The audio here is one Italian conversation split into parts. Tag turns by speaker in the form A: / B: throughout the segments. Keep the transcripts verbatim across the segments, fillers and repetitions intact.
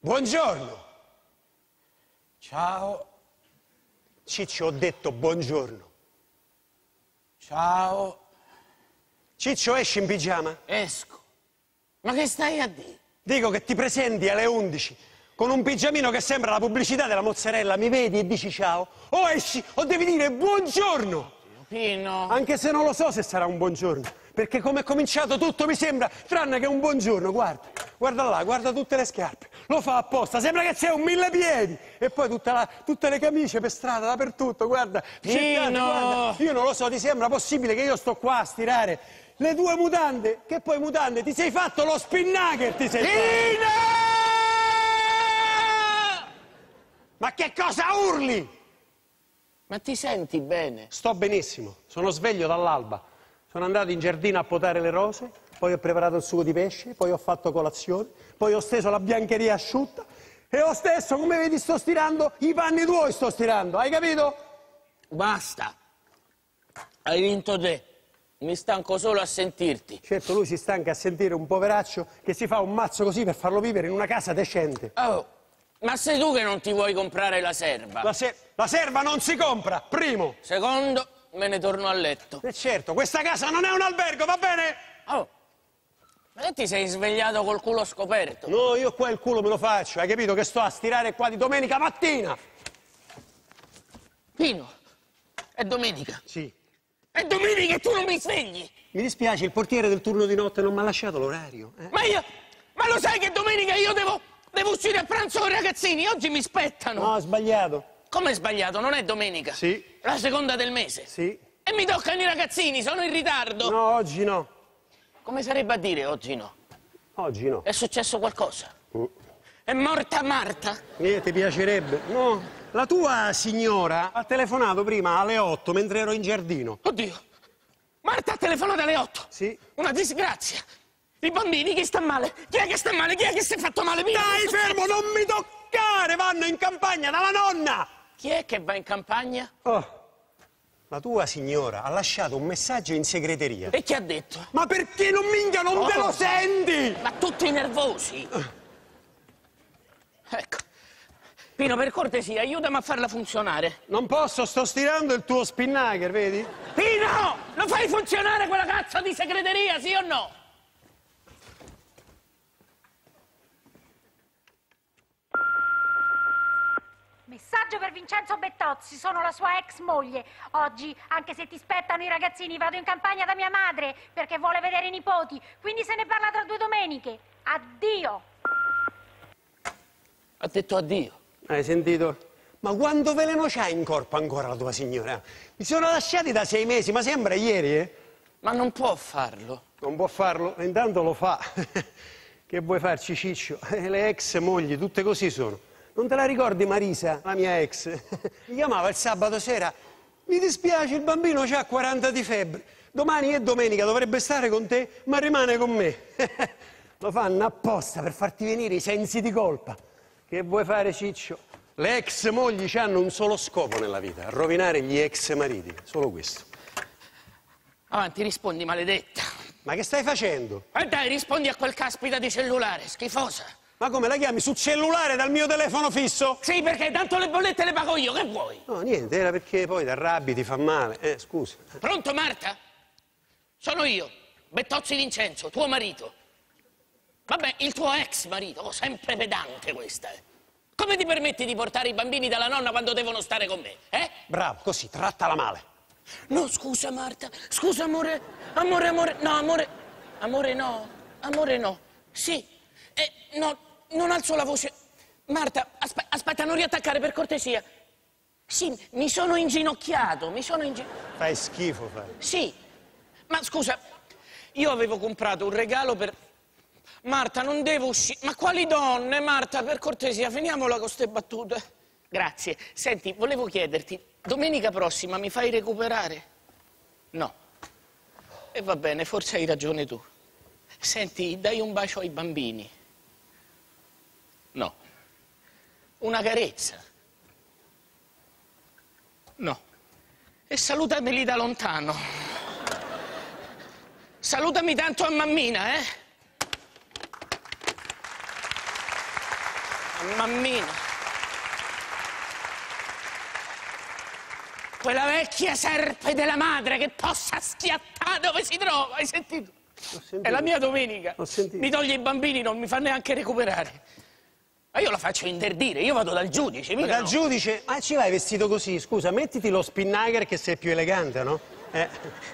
A: Buongiorno. Ciao. Ciccio, ho detto buongiorno.
B: Ciao.
A: Ciccio, esci in pigiama?
B: Esco. Ma che stai a dire?
A: Dico che ti presenti alle undici con un pigiamino che sembra la pubblicità della mozzarella. Mi vedi e dici ciao? O esci o devi dire buongiorno.
B: Pino.
A: Anche se non lo so se sarà un buongiorno, perché come è cominciato tutto mi sembra tranne che un buongiorno. Guarda, guarda là, guarda tutte le scarpe. Lo fa apposta, sembra che c'è un mille piedi. E poi tutta la, tutte le camicie per strada, dappertutto, guarda.
B: Pino!
A: Guarda. Io non lo so, ti sembra possibile che io sto qua a stirare le tue mutande? Che poi mutande? Ti sei fatto lo spinnaker, ti sei
B: Pino!
A: fatto. Ma che cosa urli?
B: Ma ti senti bene?
A: Sto benissimo, sono sveglio dall'alba. Sono andato in giardino a potare le rose, poi ho preparato il sugo di pesce, poi ho fatto colazione, poi ho steso la biancheria asciutta e ho stesso, come vedi, sto stirando i panni tuoi, sto stirando, hai capito?
B: Basta. Hai vinto te. Mi stanco solo a sentirti.
A: Certo, lui si stanca a sentire un poveraccio che si fa un mazzo così per farlo vivere in una casa decente.
B: Oh, ma sei tu che non ti vuoi comprare la serva?
A: La, se la serva non si compra, primo.
B: Secondo, me ne torno a letto.
A: E certo, questa casa non è un albergo, va bene?
B: Oh, ma che ti sei svegliato col culo scoperto?
A: No, io qua il culo me lo faccio, hai capito che sto a stirare qua di domenica mattina?
B: Pino, è domenica.
A: Sì.
B: È domenica e tu non mi svegli.
A: Mi dispiace, il portiere del turno di notte non mi ha lasciato l'orario. Eh?
B: Ma io, ma lo sai che domenica io devo, devo uscire a pranzo con i ragazzini? Oggi mi spettano.
A: No, ho sbagliato.
B: Come è sbagliato? Non è domenica?
A: Sì.
B: La seconda del mese?
A: Sì.
B: E mi toccano i ragazzini, sono in ritardo.
A: No, oggi no.
B: Come sarebbe a dire oggi no?
A: Oggi no.
B: È successo qualcosa?
A: Mm.
B: È morta Marta?
A: Eh, ti piacerebbe? No. La tua signora ha telefonato prima alle otto mentre ero in giardino.
B: Oddio. Marta ha telefonato alle otto?
A: Sì.
B: Una disgrazia. I bambini, chi sta male? Chi è che sta male? Chi è che si è fatto male? Pino?
A: Dai, fermo, non mi toccare! Vanno in campagna dalla nonna!
B: Chi è che va in campagna?
A: Oh. La tua signora ha lasciato un messaggio in segreteria.
B: E chi ha detto?
A: Ma perché non minchia, non
B: Oh.
A: te lo senti?
B: Ma tutti nervosi. Ecco. Pino, per cortesia, aiutami a farla funzionare.
A: Non posso, sto stirando il tuo spinnaker, vedi?
B: Pino! Lo fai funzionare quella cazzo di segreteria, sì o no?
C: Messaggio per Vincenzo Bettozzi, sono la sua ex moglie. Oggi, anche se ti spettano i ragazzini, vado in campagna da mia madre perché vuole vedere i nipoti. Quindi se ne parla tra due domeniche. Addio.
B: Ha detto addio.
A: Hai sentito? Ma quanto veleno c'ha in corpo ancora la tua signora? Mi sono lasciati da sei mesi, ma sembra ieri, eh?
B: Ma non può farlo.
A: Non può farlo, intanto lo fa. Che vuoi farci, Ciccio? Le ex mogli, tutte così sono. Non te la ricordi Marisa, la mia ex? Mi chiamava il sabato sera. Mi dispiace, il bambino ha quaranta di febbre. Domani è domenica, dovrebbe stare con te, ma rimane con me. Lo fanno apposta per farti venire i sensi di colpa. Che vuoi fare, Ciccio? Le ex mogli hanno un solo scopo nella vita, rovinare gli ex mariti, solo questo.
B: Avanti, rispondi, maledetta.
A: Ma che stai facendo?
B: E dai, rispondi a quel caspita di cellulare, schifosa.
A: Ma come la chiami? Su cellulare dal mio telefono fisso?
B: Sì, perché tanto le bollette le pago io, che vuoi?
A: No, niente, era perché poi ti arrabbi, ti fa male. Eh, scusa.
B: Pronto, Marta? Sono io, Bettozzi Vincenzo, tuo marito. Vabbè, il tuo ex marito, oh, sempre pedante questa, eh. Come ti permetti di portare i bambini dalla nonna quando devono stare con me, eh?
A: Bravo, così, trattala male.
B: No, scusa, Marta, scusa, amore, amore, amore, no, amore, amore no, amore no, sì, eh, no, non alzo la voce. Marta, aspe aspetta, non riattaccare, per cortesia. Sì, mi sono inginocchiato, mi sono inginocchiato.
A: Fai schifo, fai.
B: Sì, ma scusa, io avevo comprato un regalo per... Marta, non devo uscire... Ma quali donne, Marta, per cortesia, finiamola con ste battute. Grazie. Senti, volevo chiederti, domenica prossima mi fai recuperare? No. E va bene, forse hai ragione tu. Senti, dai un bacio ai bambini. No. Una carezza. No. E salutameli da lontano. Salutami tanto a mammina, eh? Mammina. Quella vecchia serpe della madre che possa schiattare dove si trova, hai sentito? È la mia domenica. Mi toglie i bambini, non mi fa neanche recuperare. Ma io la faccio interdire, io vado dal giudice.
A: Ma dal
B: no.
A: giudice? Ma ci vai vestito così? Scusa, mettiti lo spinnaker che sei più elegante, no? Eh.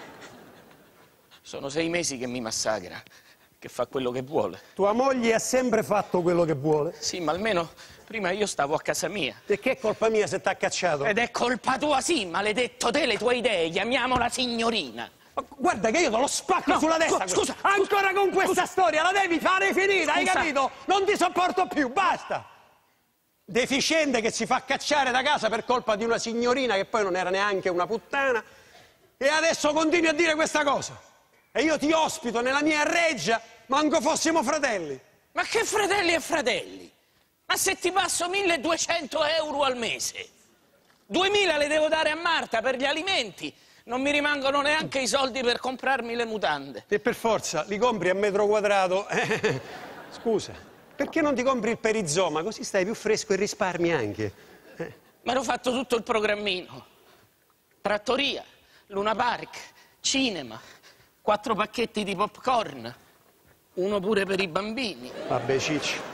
B: Sono sei mesi che mi massacra, che fa quello che vuole.
A: Tua moglie ha sempre fatto quello che vuole?
B: Sì, ma almeno prima io stavo a casa mia.
A: E che è colpa mia se t'ha cacciato?
B: Ed è colpa tua, sì, maledetto te, le tue idee, chiamiamola signorina.
A: Ma guarda che io te lo spacco
B: No,
A: sulla testa.
B: scusa,
A: ancora
B: scusa,
A: con questa
B: scusa.
A: storia, la devi fare finita, hai
B: Scusa.
A: capito? Non ti sopporto più, basta. Deficiente che si fa cacciare da casa per colpa di una signorina che poi non era neanche una puttana e adesso continui a dire questa cosa. E io ti ospito nella mia reggia, manco fossimo fratelli.
B: Ma che fratelli e fratelli? Ma se ti passo milleduecento euro al mese, duemila le devo dare a Marta per gli alimenti, non mi rimangono neanche i soldi per comprarmi le mutande.
A: E per forza, li compri a metro quadrato. Scusa, perché non ti compri il perizoma? Così stai più fresco e risparmi anche. Eh.
B: Mi ero fatto tutto il programmino. Trattoria, Luna Park, cinema, quattro pacchetti di popcorn, uno pure per i bambini.
A: Vabbè, Ciccio.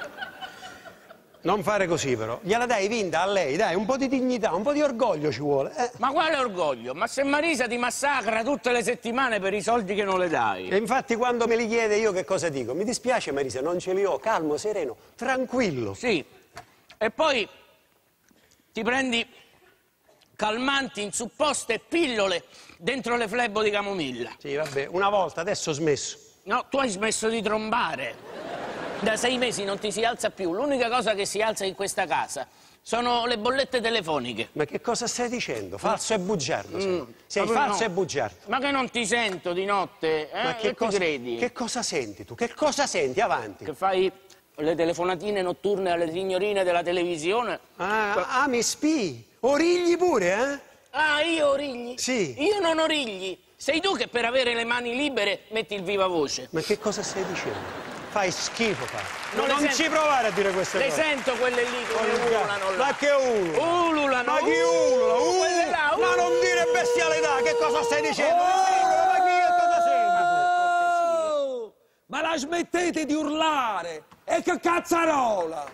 A: Non fare così però, gliela dai vinta a lei, dai, un po' di dignità, un po' di orgoglio ci vuole. Eh.
B: Ma quale orgoglio? Ma se Marisa ti massacra tutte le settimane per i soldi che non le dai?
A: E infatti quando me li chiede io che cosa dico? Mi dispiace Marisa, non ce li ho, calmo, sereno, tranquillo.
B: Sì, e poi ti prendi calmanti in supposte e pillole dentro le flebo di camomilla.
A: Sì, vabbè, una volta, adesso ho smesso.
B: No, tu hai smesso di trombare. Da sei mesi non ti si alza più. L'unica cosa che si alza in questa casa sono le bollette telefoniche.
A: Ma che cosa stai dicendo? Falso e bugiardo sei.
B: Mm,
A: sei falso
B: no.
A: e bugiardo.
B: Ma che non ti sento di notte? Eh?
A: Ma che,
B: che
A: cosa,
B: ti credi?
A: Che cosa senti tu? Che cosa senti? Avanti.
B: Che fai le telefonatine notturne alle signorine della televisione?
A: Ah, ah mi spii. Origli pure, eh?
B: Ah, io origli?
A: Sì.
B: Io non origli. Sei tu che per avere le mani libere metti il viva voce.
A: Ma che cosa stai dicendo? Fai schifo, fa.
B: Non
A: Non,
B: le
A: non
B: sento.
A: ci provare a dire queste
B: Le
A: cose.
B: sento quelle lì come ululano là.
A: Ma che ulula?
B: Ululano.
A: Ma chi ulula?
B: Uh, quelle là,
A: Ma non
B: uh.
A: dire bestialità, che cosa stai dicendo?
B: Oh!
A: Ma chi che cosa senti?
D: Oh, ma la smettete di urlare! E che cazzarola!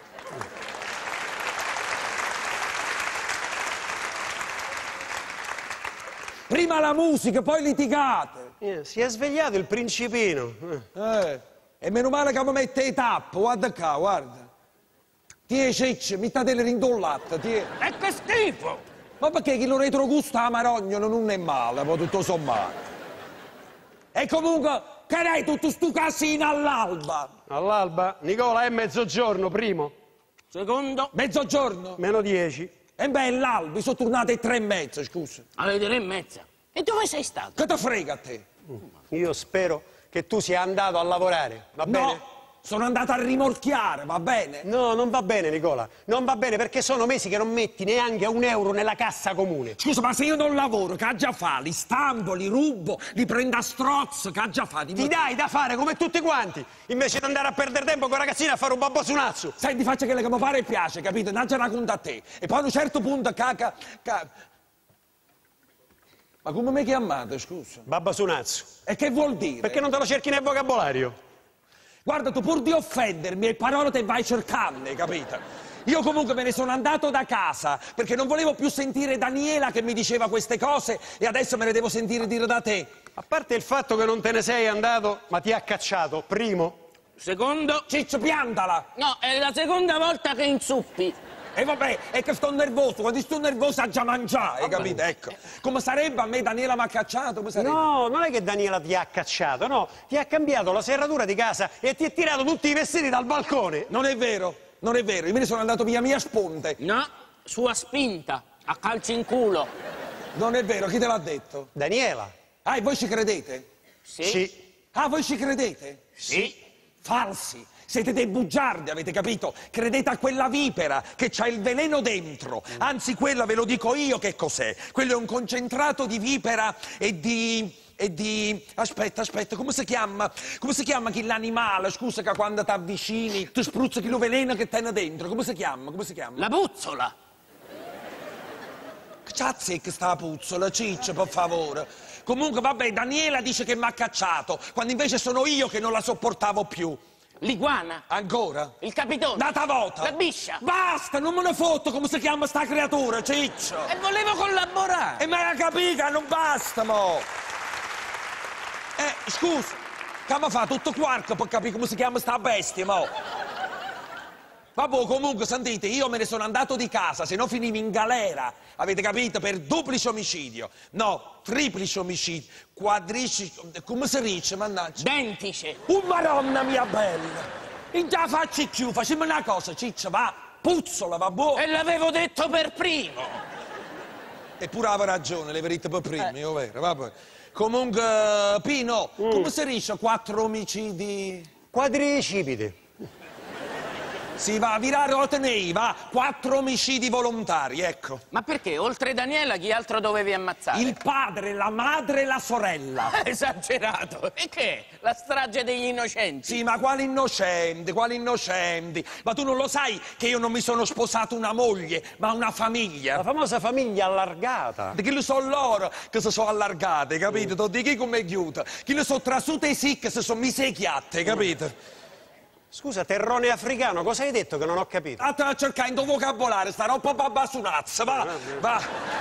D: Prima la musica, poi litigate.
A: Eh, si è svegliato il principino. Eh.
D: Eh, e meno male che mi mette i tappi, guarda qua, guarda. Tie cicci, mettetele rindollata, tie.
B: E che schifo!
D: Ma perché chi lo retrogusta a marogno non è male, poi tutto sommato. E comunque, che hai tutto sto casino all'alba?
A: All'alba, Nicola, è mezzogiorno, primo.
B: Secondo,
D: Mezzogiorno?
A: Meno dieci.
D: E beh, l'alba, sono tornate tre e mezza, scusa.
B: alle tre e mezza. E dove sei stato?
D: Che te frega a te?
A: Io spero che tu sia andato a lavorare, va bene?
D: No, sono andato a rimorchiare, va bene?
A: No, non va bene, Nicola. Non va bene perché sono mesi che non metti neanche un euro nella cassa comune.
D: Scusa, ma se io non lavoro, che ha già fa? Li stampo, li rubo, li prendo a strozzo, che ha già fa?
A: Ti dai da fare come tutti quanti, invece di andare a perdere tempo con ragazzini a fare un babbo su nazzo.
D: Senti, faccia quello che mi pare e piace, capito? Non ce la conta a te. E poi a un certo punto, caca... Ca... Ma come mi chiamate, scusa?
A: Babbo su nazzo.
D: E che vuol dire?
A: Perché non te lo cerchi nel vocabolario?
D: Guarda, tu pur di offendermi, e parole te vai cercando, capito? Io comunque me ne sono andato da casa, perché non volevo più sentire Daniela che mi diceva queste cose e adesso me le devo sentire dire da te.
A: A parte il fatto che non te ne sei andato, ma ti ha cacciato, primo.
B: Secondo,
D: Ciccio, piantala!
B: no, è la seconda volta che inzuppi.
D: E vabbè, è che sto nervoso, quando sto nervoso ha già mangiato, hai capito? Ecco. Come sarebbe a me Daniela mi ha cacciato? Come sarebbe?
A: No, non è che Daniela ti ha cacciato, no. Ti ha cambiato la serratura di casa e ti ha tirato tutti i vestiti dal balcone.
D: Non è vero, non è vero, io me ne sono andato via mia sponte.
B: No, sua spinta, a calci in culo.
D: Non è vero, chi te l'ha detto?
A: Daniela?
D: Ah, e voi ci credete?
B: Sì?
D: Ah, voi ci credete?
B: Sì.
D: Falsi. Siete dei bugiardi, avete capito? Credete a quella vipera che c'ha il veleno dentro. Anzi, quella ve lo dico io che cos'è. Quello è un concentrato di vipera e di... e di... Aspetta, aspetta, come si chiama? Come si chiama quell'animale, scusa, che quando ti avvicini ti spruzza quello veleno che tiene dentro? Come si chiama? Come si chiama?
B: La puzzola.
D: Che c'è che sta puzzola, ciccia, per favore. Comunque, vabbè, Daniela dice che mi ha cacciato, quando invece sono io che non la sopportavo più.
B: L'iguana.
D: Ancora?
B: Il capitone.
D: Data volta.
B: La biscia.
D: Basta, non me ne fotto come si chiama sta creatura, ciccio.
B: E volevo collaborare.
D: E me la capica, non basta, mo. Eh, scusa, che mi fa tutto quark per capire come si chiama sta bestia, mo. Vabbè, comunque, sentite, io me ne sono andato di casa, se no finivo in galera, avete capito? Per duplice omicidio. No, triplice omicidio, quadrice... come si dice, mannaggia?
B: Dentice.
D: Oh, madonna mia bella! In già facci più, facciamo una cosa, ciccia, va, puzzola, va buono.
B: E l'avevo detto per primo.
D: Eppure aveva ragione, le verite per primi, eh. Ovvero, vabbè. Comunque, Pino, mm. come si dice quattro omicidi?
A: Quadricipiti.
D: Si va a virare o tenei, va, quattro omicidi volontari, ecco.
B: Ma perché? Oltre Daniela, chi altro dovevi ammazzare?
D: Il padre, la madre e la sorella.
B: Esagerato. E che? La strage degli innocenti?
D: Sì, ma quali innocenti, quali innocenti? Ma tu non lo sai che io non mi sono sposato una moglie, ma una famiglia?
A: La famosa famiglia allargata.
D: Di chi lo so loro che si sono allargate, capito? Mm. Di chi come chiude? Chi lo so trasute sì che si sono misecchiate, capito? Mm.
A: Scusa, terrone africano, cosa hai detto che non ho capito?
D: Ah, te la cercai in tuo vocabolario, sta roba babbasunazza, va, va.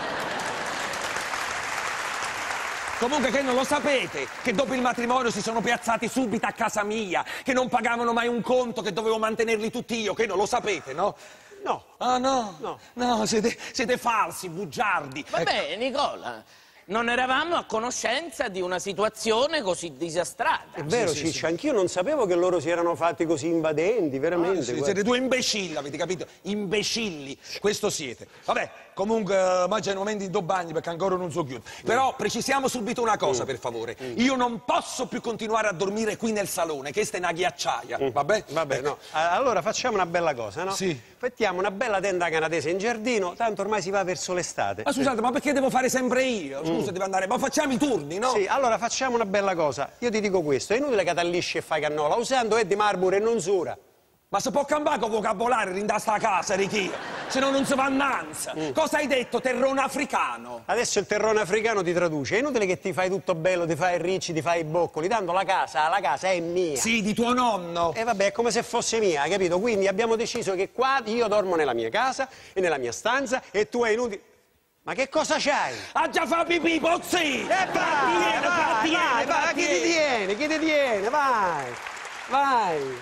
D: Comunque che non lo sapete, che dopo il matrimonio si sono piazzati subito a casa mia, che non pagavano mai un conto, che dovevo mantenerli tutti io, che non lo sapete, no?
A: No.
D: Ah, no?
A: No.
D: No, siete, siete falsi, bugiardi.
B: Vabbè, ecco. Nicola, non eravamo a conoscenza di una situazione così disastrata.
A: È vero,
D: sì, sì,
A: Ciccio,
D: sì.
A: Anch'io non sapevo che loro si erano fatti così invadenti, veramente.
D: Ah, sì, siete due imbecilli, avete capito? Imbecilli, questo siete. Vabbè, comunque, ma c'è momenti do bagni perché ancora non so chiuso. Però precisiamo subito una cosa, mm. per favore. Mm. Io non posso più continuare a dormire qui nel salone, che questa è una ghiacciaia, mm. vabbè?
A: Vabbè, no. Allora facciamo una bella cosa, no?
D: Sì.
A: Mettiamo una bella tenda canadese in giardino, tanto ormai si va verso l'estate.
D: Ma scusate, ma perché devo fare sempre io? Scusa,
A: Mm.
D: devo andare, ma facciamo i turni, no?
A: Sì, allora facciamo una bella cosa. Io ti dico questo, è inutile che t'allisci e fai cannola, usando è di Marlboro e non sura.
D: Ma se può cambiare con vocabolario in sta casa, Richia, se no non si va annanzi. Mm. Cosa hai detto, terrone africano?
A: Adesso il terrone africano ti traduce, è inutile che ti fai tutto bello, ti fai i ricci, ti fai i boccoli, tanto la casa, la casa è mia.
D: Sì, di tuo nonno.
A: E vabbè, è come se fosse mia, capito? Quindi abbiamo deciso che qua io dormo nella mia casa e nella mia stanza e tu è inutile... Ma che cosa c'hai?
D: Ah, già fa pipì, pozzi!
A: E vai, vai, vai, vai, vai, chi ti tiene, chi ti tiene, vai, vai.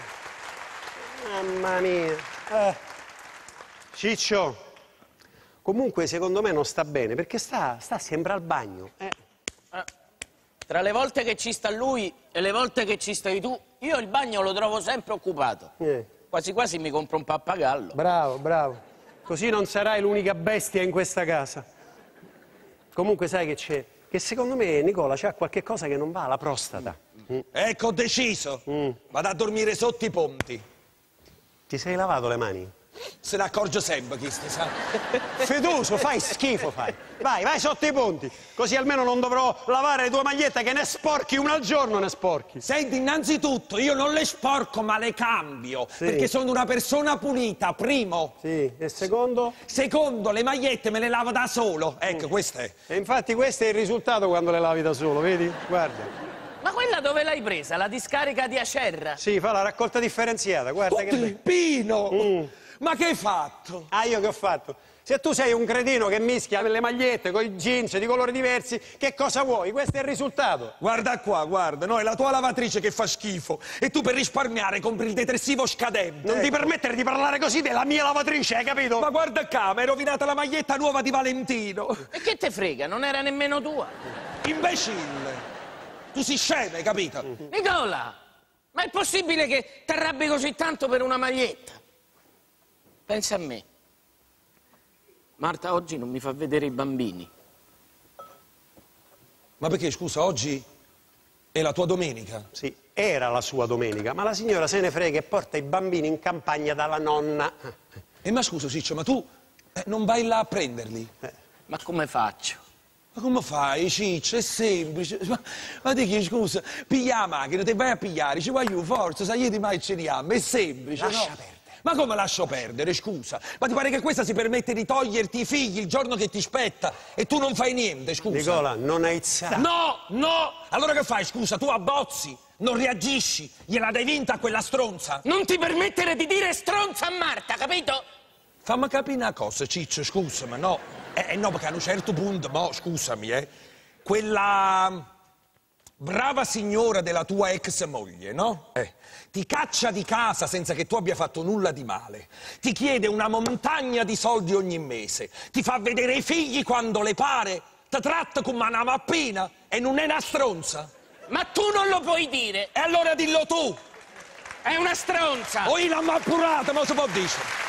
A: Mamma mia. Eh. Ciccio, comunque secondo me non sta bene, perché sta, sta sempre al bagno. Eh.
B: Eh, tra le volte che ci sta lui e le volte che ci stai tu, io il bagno lo trovo sempre occupato.
A: Eh.
B: Quasi quasi mi compro un pappagallo.
A: Bravo, bravo. Così non sarai l'unica bestia in questa casa. Comunque sai che c'è? Che secondo me Nicola c'ha qualche cosa che non va, la prostata.
D: Mm. Ecco, ho deciso. Mm. Vado a dormire sotto i ponti.
A: Ti sei lavato le mani?
D: Se ne accorge sempre chi sta, sa?
A: Feduso, fai schifo, fai. Vai, vai sotto i ponti, così almeno non dovrò lavare le tue magliette che ne sporchi una al giorno, ne sporchi.
D: Senti, innanzitutto, io non le sporco, ma le cambio, sì. Perché sono una persona pulita, primo.
A: Sì, e secondo?
D: Secondo, le magliette me le lavo da solo, ecco, mm. questo è.
A: E infatti questo è il risultato quando le lavi da solo, vedi? Guarda.
B: Ma quella dove l'hai presa? La discarica di Acerra?
A: Sì, fa la raccolta differenziata, guarda.
D: Oddio,
A: che...
D: Pino! Mm. Ma che hai fatto?
A: Ah, io che ho fatto? Se tu sei un cretino che mischia le magliette con i jeans di colori diversi, che cosa vuoi? Questo è il risultato.
D: Guarda qua, guarda, no, è la tua lavatrice che fa schifo. E tu per risparmiare compri il detersivo scadente.
A: Non ecco. ti permettere di parlare così della mia lavatrice, hai capito?
D: Ma guarda qua, mi hai rovinato la maglietta nuova di Valentino.
B: E che te frega? Non era nemmeno tua.
D: Imbecille! Tu sei scemo, hai capito?
B: Nicola, ma è possibile che ti arrabbi così tanto per una maglietta? Pensa a me. Marta oggi non mi fa vedere i bambini.
D: Ma perché, scusa, oggi è la tua domenica?
A: Sì, era la sua domenica, ma la signora se ne frega e porta i bambini in campagna dalla nonna.
D: E ma scusa, Ciccio, ma tu eh, non vai là a prenderli?
B: Eh. Ma come faccio?
D: Ma come fai, Ciccio? È semplice. Ma, ma di chi, scusa, piglia la macchina, ti vai a pigliare, ci voglio forza, sai di mai ce ne è semplice,
A: Lascia
D: no?
A: perdere.
D: Ma come lascio perdere, scusa? Ma ti pare che questa si permette di toglierti i figli il giorno che ti spetta e tu non fai niente, scusa?
A: Nicola, non aizzare.
D: No, no! Allora che fai, scusa? Tu abbozzi, non reagisci, gliela dai vinta a quella stronza?
B: Non ti permettere di dire stronza a Marta, capito?
D: Fammi capire una cosa, Ciccio, scusami, no? Eh, eh, no, perché a un certo punto, mo, scusami, eh, quella brava signora della tua ex moglie, no? Eh, ti caccia di casa senza che tu abbia fatto nulla di male, ti chiede una montagna di soldi ogni mese, ti fa vedere i figli quando le pare, ti tratta come una mappina e non è una stronza.
B: Ma tu non lo puoi dire,
D: E allora dillo tu!
B: è una stronza!
D: O io l'ho appurata, ma si può dire.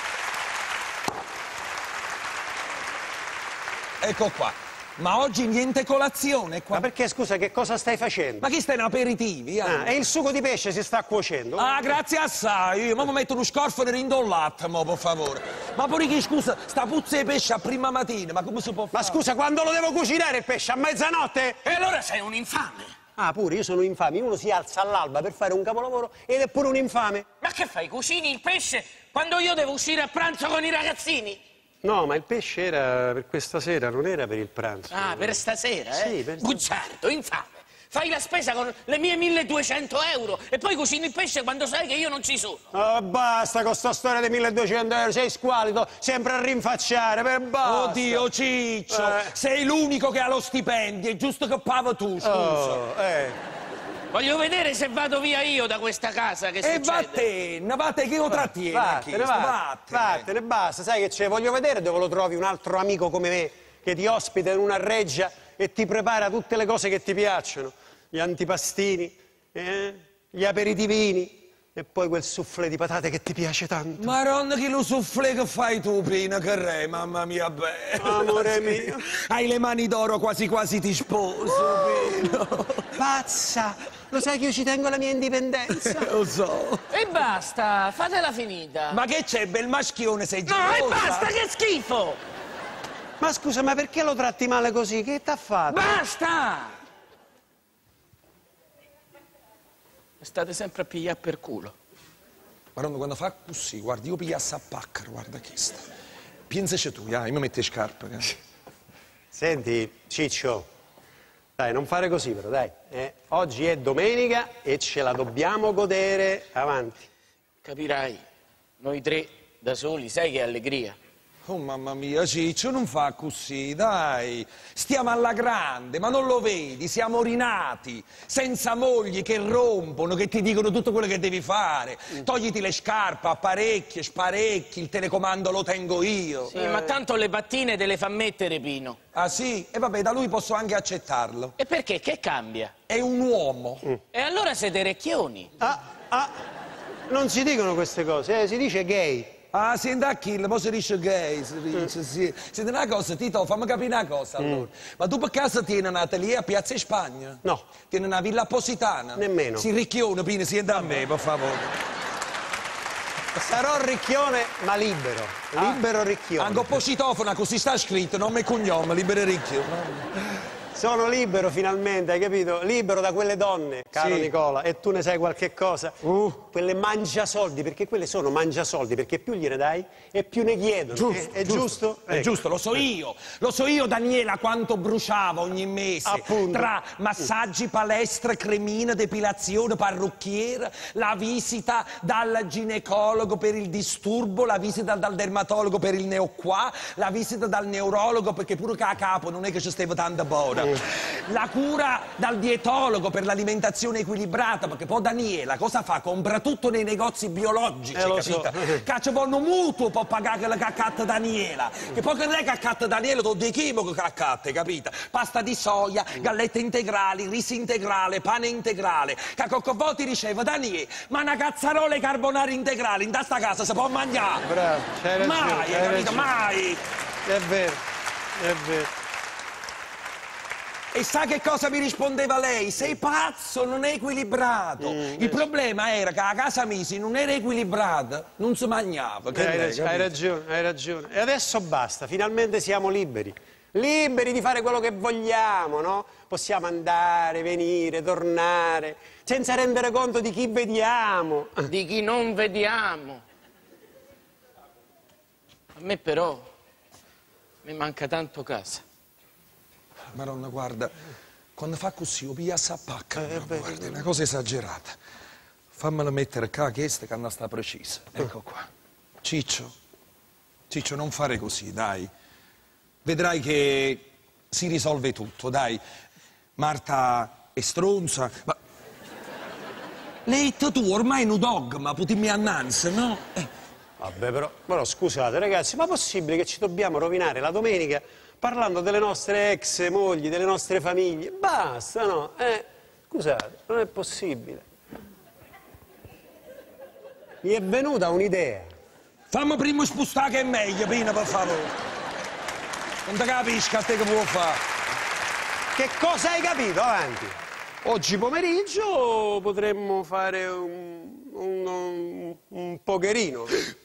D: Ecco qua. Ma oggi niente colazione qua.
A: Ma perché, scusa, che cosa stai facendo?
D: Ma chi sta in aperitivi? Eh?
A: Ah, e il sugo di pesce si sta cuocendo?
D: Ah, grazie assai. Io, ma mi metto uno scorfo e rindo il latte, mo, per favore. Ma pure chi, scusa, sta puzza di pesce a prima mattina, ma come si può
A: Ma
D: fare?
A: scusa, quando lo devo cucinare il pesce? A mezzanotte?
B: E allora sei un infame!
A: Ah, pure, io sono infame. Uno si alza all'alba per fare un capolavoro ed è pure un infame.
B: Ma che fai, cucini il pesce quando io devo uscire a pranzo con i ragazzini?
A: No, ma il pesce era per questa sera, non era per il pranzo.
B: Ah, per stasera, eh?
A: Sì, per-
B: Bugiardo, infame! Fai la spesa con le mie milleduecento euro e poi cucini il pesce quando sai che io non ci sono.
A: Oh, basta con sta storia dei milleduecento euro, sei squallido, sempre a rinfacciare, per basta.
D: Oddio, Ciccio,
A: Eh.
D: sei l'unico che ha lo stipendio, è giusto che paga tu, scusa.
A: Oh, eh.
B: Voglio vedere se vado via io da questa casa, che
D: E
B: succede?
D: vattene, vattene che lo trattiene,
A: Vattene,
D: chiesto,
A: vattene, vattene, basta. Sai che c'è? Voglio vedere dove lo trovi un altro amico come me che ti ospita in una reggia e ti prepara tutte le cose che ti piacciono. Gli antipastini, eh? Gli aperitivini e poi quel soufflé di patate che ti piace tanto.
D: Maronna, che lo soufflé che fai tu, Pina, che re, mamma mia, bella.
A: Amore mio.
D: Hai le mani d'oro, quasi quasi ti sposo, Pino.
A: Pazza! Lo sai che io ci tengo alla mia indipendenza?
D: Lo so.
B: E basta, fatela finita.
D: Ma che c'è, bel maschione, sei
B: No,
D: gelosa?
B: e basta, che schifo!
A: Ma scusa, ma perché lo tratti male così? Che t'ha fatto?
B: Basta! State sempre a pigliare per culo.
D: Maronna, quando fa così, guarda, io pigliassi a pacca, guarda che sta. Pensaci tu, ja, io mi metto le scarpe. Eh.
A: Senti, Ciccio, dai, non fare così però, dai. eh. Oggi è domenica e ce la dobbiamo godere. Avanti.
B: Capirai, noi tre da soli, sai che allegria.
D: Oh mamma mia, Ciccio, non fa così, dai. Stiamo alla grande, ma non lo vedi? Siamo rinati, senza mogli che rompono, che ti dicono tutto quello che devi fare. Togliti le scarpe, apparecchi, sparecchi, il telecomando lo tengo io.
B: Sì, ma tanto le pattine te le fa mettere Pino.
D: Ah sì? E vabbè, da lui posso anche accettarlo.
B: E perché? Che cambia?
D: È un uomo.
B: E allora siete recchioni.
A: Ah, ah, non si dicono queste cose, eh, si dice gay.
D: Ah, si da kill, poi si dice gay, si dice, sì. Senti una cosa, Tito, fammi capire una cosa, allora. Ma tu per caso tieni un atelier a Piazza Spagna?
A: No.
D: Tieni una villa appositana?
A: Nemmeno.
D: Si ricchione, Pino, si da me, per favore.
A: Sarò ricchione, ma libero. Libero ricchione.
D: Anche un po' citofono, così sta scritto, nome e cognome, libero ricchione.
A: Sono libero finalmente, hai capito? Libero da quelle donne, caro
D: Sì.
A: Nicola. E tu ne sai qualche cosa?
D: Uh.
A: Quelle mangiasoldi, perché quelle sono mangiasoldi, perché più gliene dai e più ne chiedono.
D: Giusto,
A: è, è giusto?
D: È
A: Ecco.
D: giusto, lo so io. Lo so io, Daniela, quanto bruciava ogni mese.
A: Appunto.
D: Tra massaggi, palestra, cremina, depilazione, parrucchiera, la visita dal ginecologo per il disturbo, la visita dal dermatologo per il neoquà, la visita dal neurologo perché pure che a capo non è che ci stava tanta buona. La cura dal dietologo per l'alimentazione equilibrata, perché poi Daniela cosa fa? Compra tutto nei negozi biologici,
A: Eh, lo
D: capito?
A: so.
D: Caccia vanno mutuo per pagare la caccatta Daniela. Che poi che non è caccatta Daniela, tu di chimico che caccatte, capito? Pasta di soia, gallette integrali, riso integrale, pane integrale. Che qualche volta riceve Daniele, ma una cazzarola e carbonara integrale in sta casa si può mangiare?
A: Bravo, c'hai ragione.
D: Mai,
A: hai
D: capito?
A: ragione.
D: Mai!
A: È vero, è vero.
D: E sa che cosa mi rispondeva lei? Sei pazzo, non è equilibrato. Il problema era che la casa Misi non era equilibrata, non si mangiava. Che
A: Hai,
D: lei,
A: rag- hai
D: capito?
A: ragione, hai ragione. E adesso basta, finalmente siamo liberi. Liberi di fare quello che vogliamo, no? Possiamo andare, venire, tornare, senza rendere conto di chi vediamo.
B: Di chi non vediamo. A me però mi manca tanto casa.
D: Maronna, guarda, quando fa così, io piglia a pacca, eh, guarda, è una cosa esagerata. Fammela mettere qua, che questa canna sta precisa. Ecco qua. Ciccio, Ciccio, non fare così, dai. Vedrai che si risolve tutto, dai. Marta è stronza, ma... L'hai detto tu, ormai è un dogma, potremmo annanzi, no? Eh.
A: Vabbè, però, però scusate, ragazzi, ma è possibile che ci dobbiamo rovinare la domenica parlando delle nostre ex mogli, delle nostre famiglie? Basta, no? Eh, scusate, non è possibile. Mi è venuta un'idea.
D: Fammi prima spostare che è meglio, Pino, per favore. Non ti capisco a te che può fare.
A: Che cosa hai capito, avanti? Oggi pomeriggio potremmo fare un, un, un, un pokerino.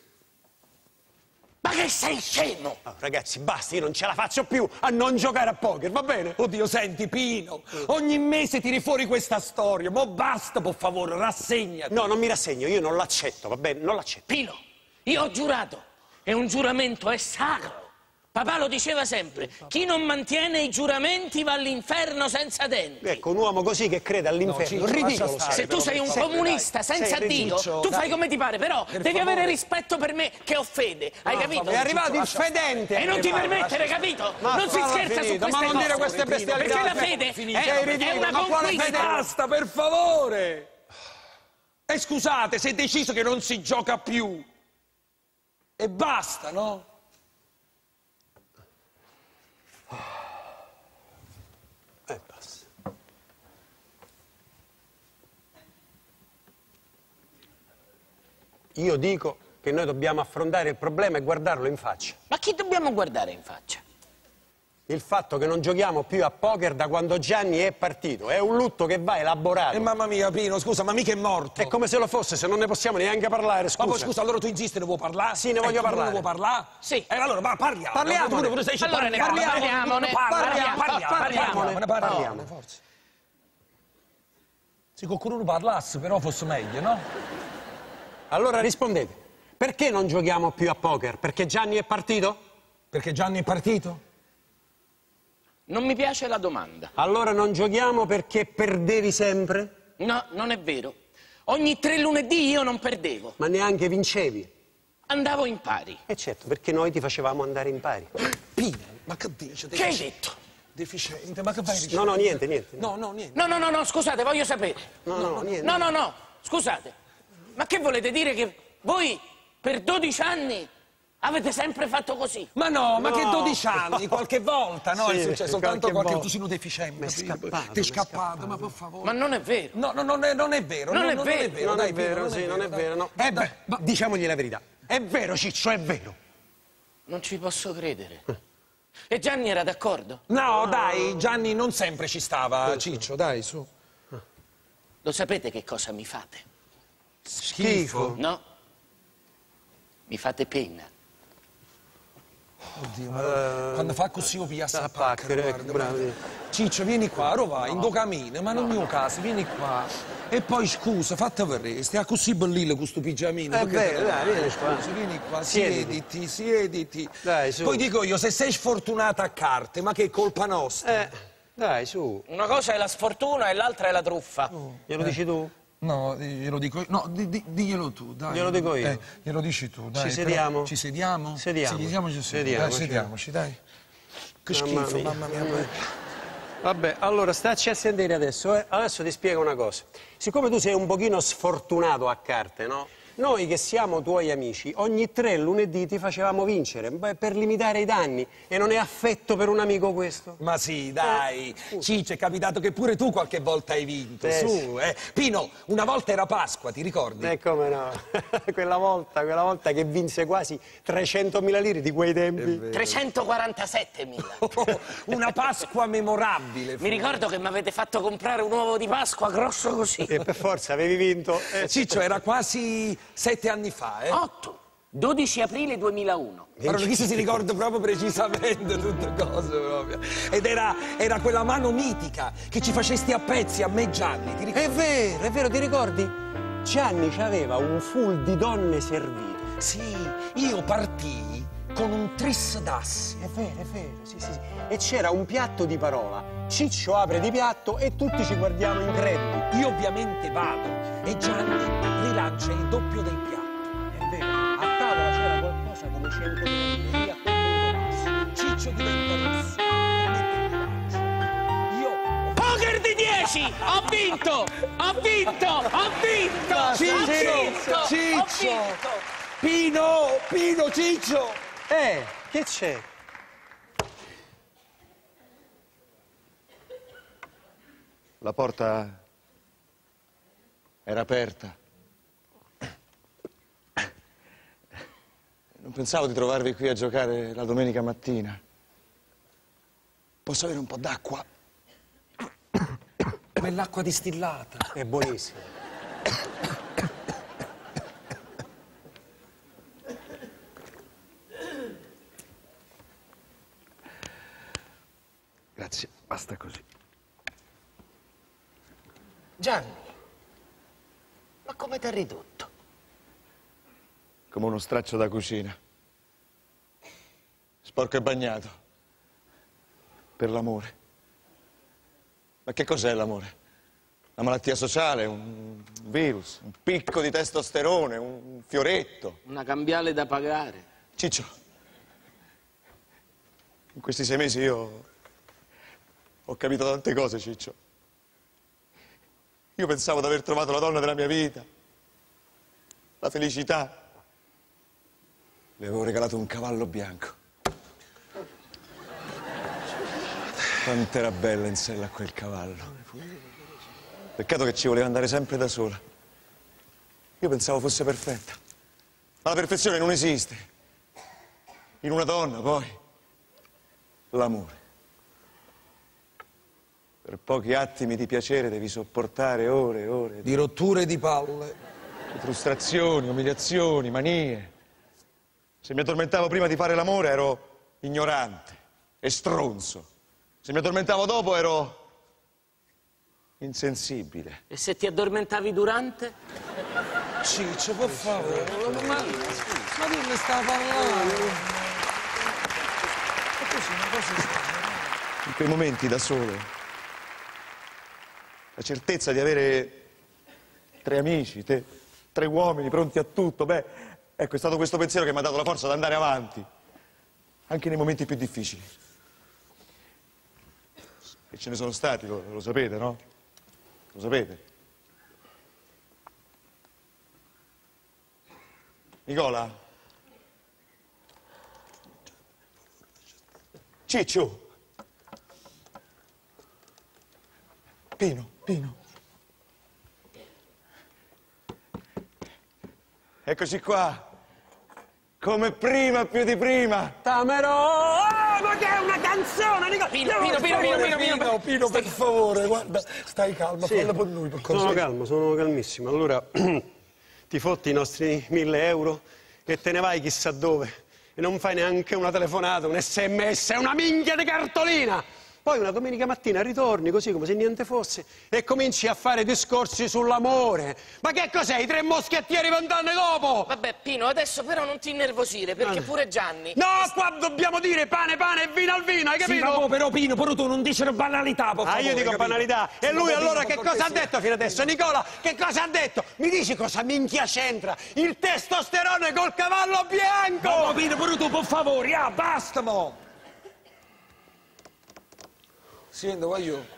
B: Ma che sei scemo?
A: Oh, ragazzi, basta, io non ce la faccio più a non giocare a poker, va bene?
D: Oddio, senti, Pino, ogni mese tiri fuori questa storia. Ma basta, per favore, rassegnati.
A: No, non mi rassegno, io non l'accetto, va bene? Non l'accetto.
B: Pino, io ho giurato. E un giuramento è sacro. Papà lo diceva sempre, chi non mantiene i giuramenti va all'inferno senza denti.
A: Ecco, un uomo così che crede all'inferno,
D: No, Ciccio,
A: ridicolo.
D: lascia stare.
B: Se tu sei un comunista senza Dio,
D: Ciccio,
B: tu
D: dai.
B: fai come ti pare, però
D: Per
B: devi
D: favore.
B: avere rispetto per me che ho fede, hai capito?
A: È arrivato il fedente.
B: E non ti
A: arrivato.
B: permettere, capito?
A: Ma
B: non si
A: falla
B: scherza
A: finita,
B: su queste
A: ma non
B: cose.
A: dire queste bestialità.
B: Perché la fede
A: Finita.
B: è,
A: Sei
B: è
A: ridicolo,
B: una
A: ma quale
B: conquista.
A: fede?
D: Basta, per favore. E scusate, si è deciso che non si gioca più. E basta, no?
A: Eh, basta. Io dico che noi dobbiamo affrontare il problema e guardarlo in faccia.
B: Ma chi dobbiamo guardare in faccia?
A: Il fatto che non giochiamo più a poker da quando Gianni è partito è un lutto che va elaborato.
D: E mamma mia, Pino, scusa, ma mica è morto.
A: È come se lo fosse, se non ne possiamo neanche parlare, scusa.
D: Ma poi scusa, allora tu insisti, ne vuoi parlare?
A: Sì, ne
D: Eh,
A: voglio
D: tu
A: parlare.
D: Ne vuoi parlare?
B: Sì.
D: E allora, ma parliamo.
A: Parliamone.
D: Tu pure- pure stai
B: Allora ne
D: parliamo,
B: parliamone.
D: Parliamo,
B: Parliamo,
D: parliamo,
A: parliamone.
D: parliamo, parliamo,
A: Parliamo.
D: forza. Se qualcuno parlasse, però fosse meglio, no?
A: Allora rispondete, perché non giochiamo più a poker? Perché Gianni è partito?
D: Perché Gianni è partito?
B: Non mi piace la domanda.
A: Allora non giochiamo perché perdevi sempre?
B: No, non è vero. Ogni tre lunedì io non perdevo.
A: Ma neanche vincevi?
B: Andavo in pari.
A: E certo, perché noi ti facevamo andare in pari.
D: Pino, ma che dici?
B: Che hai detto?
D: Deficiente, ma che fai dicendo?
A: No, no, niente, niente.
D: No, no, niente.
B: No, no, no, no, scusate, voglio sapere.
A: No, no, niente.
B: No, no, no, scusate. Ma che volete dire che voi per dodici anni avete sempre fatto così?
D: Ma no, ma
A: No.
D: che dodici anni, qualche volta, no?
A: Sì,
D: è successo soltanto
A: qualche
D: qualche
A: volta.
D: cosino deficiente.
A: Ma è
D: capito?
A: scappato,
D: Ti è
A: ma è
D: scappato, ma per favore.
B: Ma non è vero.
D: No, no, non è, non è vero.
B: Non
D: no,
B: è
D: no,
B: vero.
A: Non
D: dai,
A: è vero,
D: Pino,
A: sì, non è
D: dai.
A: vero, no.
D: Eh,
A: Eh beh,
D: ma-
A: diciamogli la verità. È vero, Ciccio, è vero.
B: Non ci posso credere. E Gianni era d'accordo?
D: No, dai, Gianni non sempre ci stava, Ciccio, dai, su.
B: Lo sapete che cosa mi fate?
A: Schifo.
B: No? Mi fate pena.
D: Oddio, ma quando fa così io via
A: a
D: a
A: pacchero,
D: pacchero,
A: ecco,
D: guarda,
A: bravi.
D: guarda. Ciccio, vieni qua, ora vai, in do cammino, ma non mio caso, vieni qua. E poi scusa, fatta vedere, stai così bellino con questo pigiamino.
A: È
D: perché
A: vero,
D: te lo-
A: dai, vieni qua.
D: Scusa, vieni qua,
A: Siediti.
D: siediti, siediti.
A: Dai, su.
D: Poi dico io, se sei sfortunata a carte, ma che è colpa nostra?
A: Eh, dai, su.
B: Una cosa è la sfortuna e l'altra è la truffa.
A: Glielo dici tu?
D: No, glielo dico io. No, di- di- diglielo tu, dai.
A: Glielo dico io.
D: Eh, glielo dici tu, dai.
A: Ci
D: però-
A: sediamo?
D: Ci sediamo?
A: Sediamo.
D: Sediamoci,
A: Sediamoci.
D: Dai, sediamoci, dai. Che
A: Mamma
D: schifo,
A: mia,
D: mamma mia.
A: mamma mia. Vabbè, allora stacci a sentire adesso, eh. Adesso ti spiego una cosa. Siccome tu sei un pochino sfortunato a carte, no? Noi che siamo tuoi amici, ogni tre lunedì ti facevamo vincere, beh, per limitare i danni. E non è affetto per un amico questo?
D: Ma sì, dai, Ciccio, è capitato che pure tu qualche volta hai vinto,
A: Eh,
D: su, eh. Pino, una volta era Pasqua, ti ricordi?
A: E come no? quella volta, quella volta che vinse quasi trecentomila lire di quei tempi.
B: trecentoquarantasettemila.
D: Oh, una Pasqua memorabile. fu.
B: Mi ricordo che mi avete fatto comprare un uovo di Pasqua grosso così.
A: E per forza avevi vinto. Eh,
D: Ciccio, era quasi sette anni fa, eh?
B: Otto. dodici aprile duemilauno.
D: Allora, chi si ricorda proprio precisamente tutte cose proprio. Ed era, era quella mano mitica che ci facesti a pezzi, a me Gianni, ti ricordi?
A: È vero, è vero, ti ricordi? Gianni c'aveva un full di donne servite.
D: Sì, io partii con un tris d'assi.
A: È vero, è vero, sì, sì, sì. E c'era un piatto di parola. Ciccio apre di piatto e tutti ci guardiamo increduli.
D: Io ovviamente vado e Gianni rilancia il doppio del piatto.
A: È vero, a tavola c'era qualcosa come cento euro. Via,
D: Ciccio diventa rosso. Io...
B: Poker di dieci! Ho vinto! Ho vinto! Ho vinto!
D: Ciccio!
B: Ho vinto!
D: Ciccio!
B: Ho vinto!
D: Pino! Pino, Ciccio!
A: Eh, che c'è?
E: La porta era aperta. Non pensavo di trovarvi qui a giocare la domenica mattina. Posso avere un po' d'acqua?
D: Quell'acqua distillata.
A: È buonissimo.
E: Grazie, basta così.
B: Gianni, ma come t'ha ridotto?
E: Come uno straccio da cucina. Sporco e bagnato. Per l'amore. Ma che cos'è l'amore? Una malattia sociale, un virus, un picco di testosterone, un fioretto.
B: Una cambiale da pagare.
E: Ciccio, in questi sei mesi io ho capito tante cose, Ciccio. Io pensavo di aver trovato la donna della mia vita, la felicità. Le avevo regalato un cavallo bianco. Quant'era bella in sella a quel cavallo. Peccato che ci voleva andare sempre da sola. Io pensavo fosse perfetta. Ma la perfezione non esiste. In una donna, poi, l'amore. Per pochi attimi di piacere devi sopportare ore e ore
D: Di rotture di palle.
E: di frustrazioni, umiliazioni, manie. Se mi addormentavo prima di fare l'amore ero ignorante e stronzo. Se mi addormentavo dopo ero insensibile.
B: E se ti addormentavi durante?
D: Ciccio, per favore. Ma, ma che mi sta parlando? E così una cosa strana.
E: In quei momenti da solo, la certezza di avere tre amici, te, tre uomini pronti a tutto, beh, ecco, è stato questo pensiero che mi ha dato la forza di andare avanti, anche nei momenti più difficili. E ce ne sono stati, lo, lo sapete, no? Lo sapete? Nicola? Ciccio? Pino, Pino. Eccoci qua. Come prima, più di prima.
A: Tamero! Oh, ma che è una canzone, Nicola!
B: Pino, Pino, Pino, Pino, Pino, Pino,
D: Pino, Pino, per favore, guarda, stai calmo,
A: Sì.
D: fallo per lui, per
A: Sono
D: cortesia.
A: calmo, sono calmissimo. Allora, ti fotti i nostri mille euro e te ne vai chissà dove. E non fai neanche una telefonata, un sms, una minchia di cartolina! Poi una domenica mattina ritorni così come se niente fosse e cominci a fare discorsi sull'amore. Ma che cos'è? I tre moschettieri vent'anni dopo?
B: Vabbè, Pino, adesso però non ti innervosire, perché
A: Ah.
B: pure Gianni...
A: No, qua dobbiamo dire pane, pane e vino al vino, hai
D: Sì,
A: capito?
D: ma però Pino, però tu non dici una banalità, per
A: Ah,
D: favore,
A: io dico
D: capito?
A: banalità.
D: Sì,
A: E lui
D: ma
A: allora
D: Pino,
A: che
D: per
A: cosa ha
D: cortesia.
A: detto fino adesso? Nicola, che cosa ha detto? Mi dici cosa minchia c'entra? Il testosterone col cavallo bianco!
D: No, Pino, però tu, per favore, ah, basta, mo! Senti, voglio...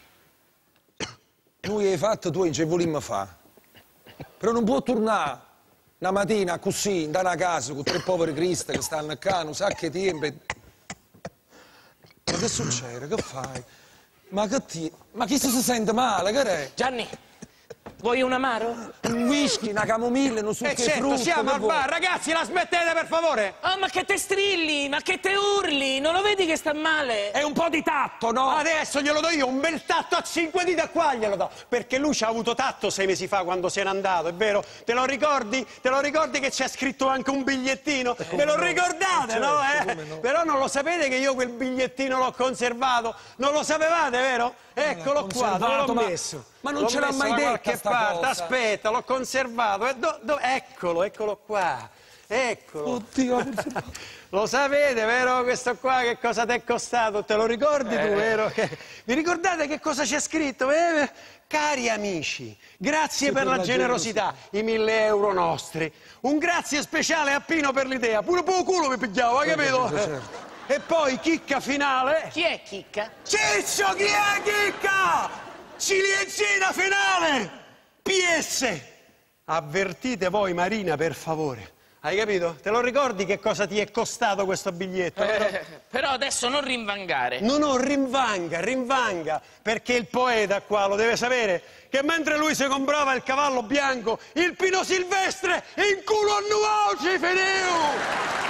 D: Lui hai fatto, tu non ci volimmo fa. Però non può tornare una mattina così, andare a casa con tre poveri cristi che stanno qua, non sa che tempo. e- Ma che succede? Che fai? Ma che ti... Ma chi si sente male? Che è?
B: Gianni, Vuoi un amaro?
D: Un whisky, una camomilla, non so
A: Eh
D: che
A: certo,
D: frutto.
A: siamo
D: che
A: al
D: vuoi.
A: bar, ragazzi, la smettete per favore?
B: Oh, ma che te strilli, ma che te urli, non lo vedi che sta male?
D: È un po' di tatto, no?
A: Adesso glielo do io, un bel tatto a cinque dita qua glielo do, perché lui ci ha avuto tatto sei mesi fa quando se n'è andato, è vero? Te lo ricordi? Te lo ricordi che c'è scritto anche un bigliettino? Ve lo ricordate, no? Eh?
D: no?
A: Però non lo sapete che io quel bigliettino l'ho conservato? Non lo sapevate, vero? Eccolo qua, dove l'ho
D: ma-
A: messo?
D: ma non
A: L'ho
D: ce l'ha
A: messo
D: mai
A: da
D: detta
A: qualche
D: sta
A: parte,
D: cosa.
A: aspetta, l'ho conservato. E do- do- eccolo, eccolo qua. Eccolo.
D: Oddio,
A: Lo sapete, vero? Questo qua che cosa ti è costato? Te lo ricordi tu, vero? Che- Vi ricordate che cosa c'è scritto? Eh? Cari amici, grazie per, la generosità, i mille euro nostri. Un grazie speciale a Pino per l'idea. Pure per il culo mi pigliavo, hai capito? E poi chicca finale.
B: Chi è Chicca?
A: Ciccio, chi è chicca? Ciliegina finale! P S. Avvertite voi Marina, per favore. Hai capito? Te lo ricordi che cosa ti è costato questo biglietto?
B: Eh, però adesso non rinvangare.
A: No, no, rinvanga, rinvanga, perché il poeta qua lo deve sapere che mentre lui si comprava il cavallo bianco, il Pino Silvestre in culo a nuovo ci finì!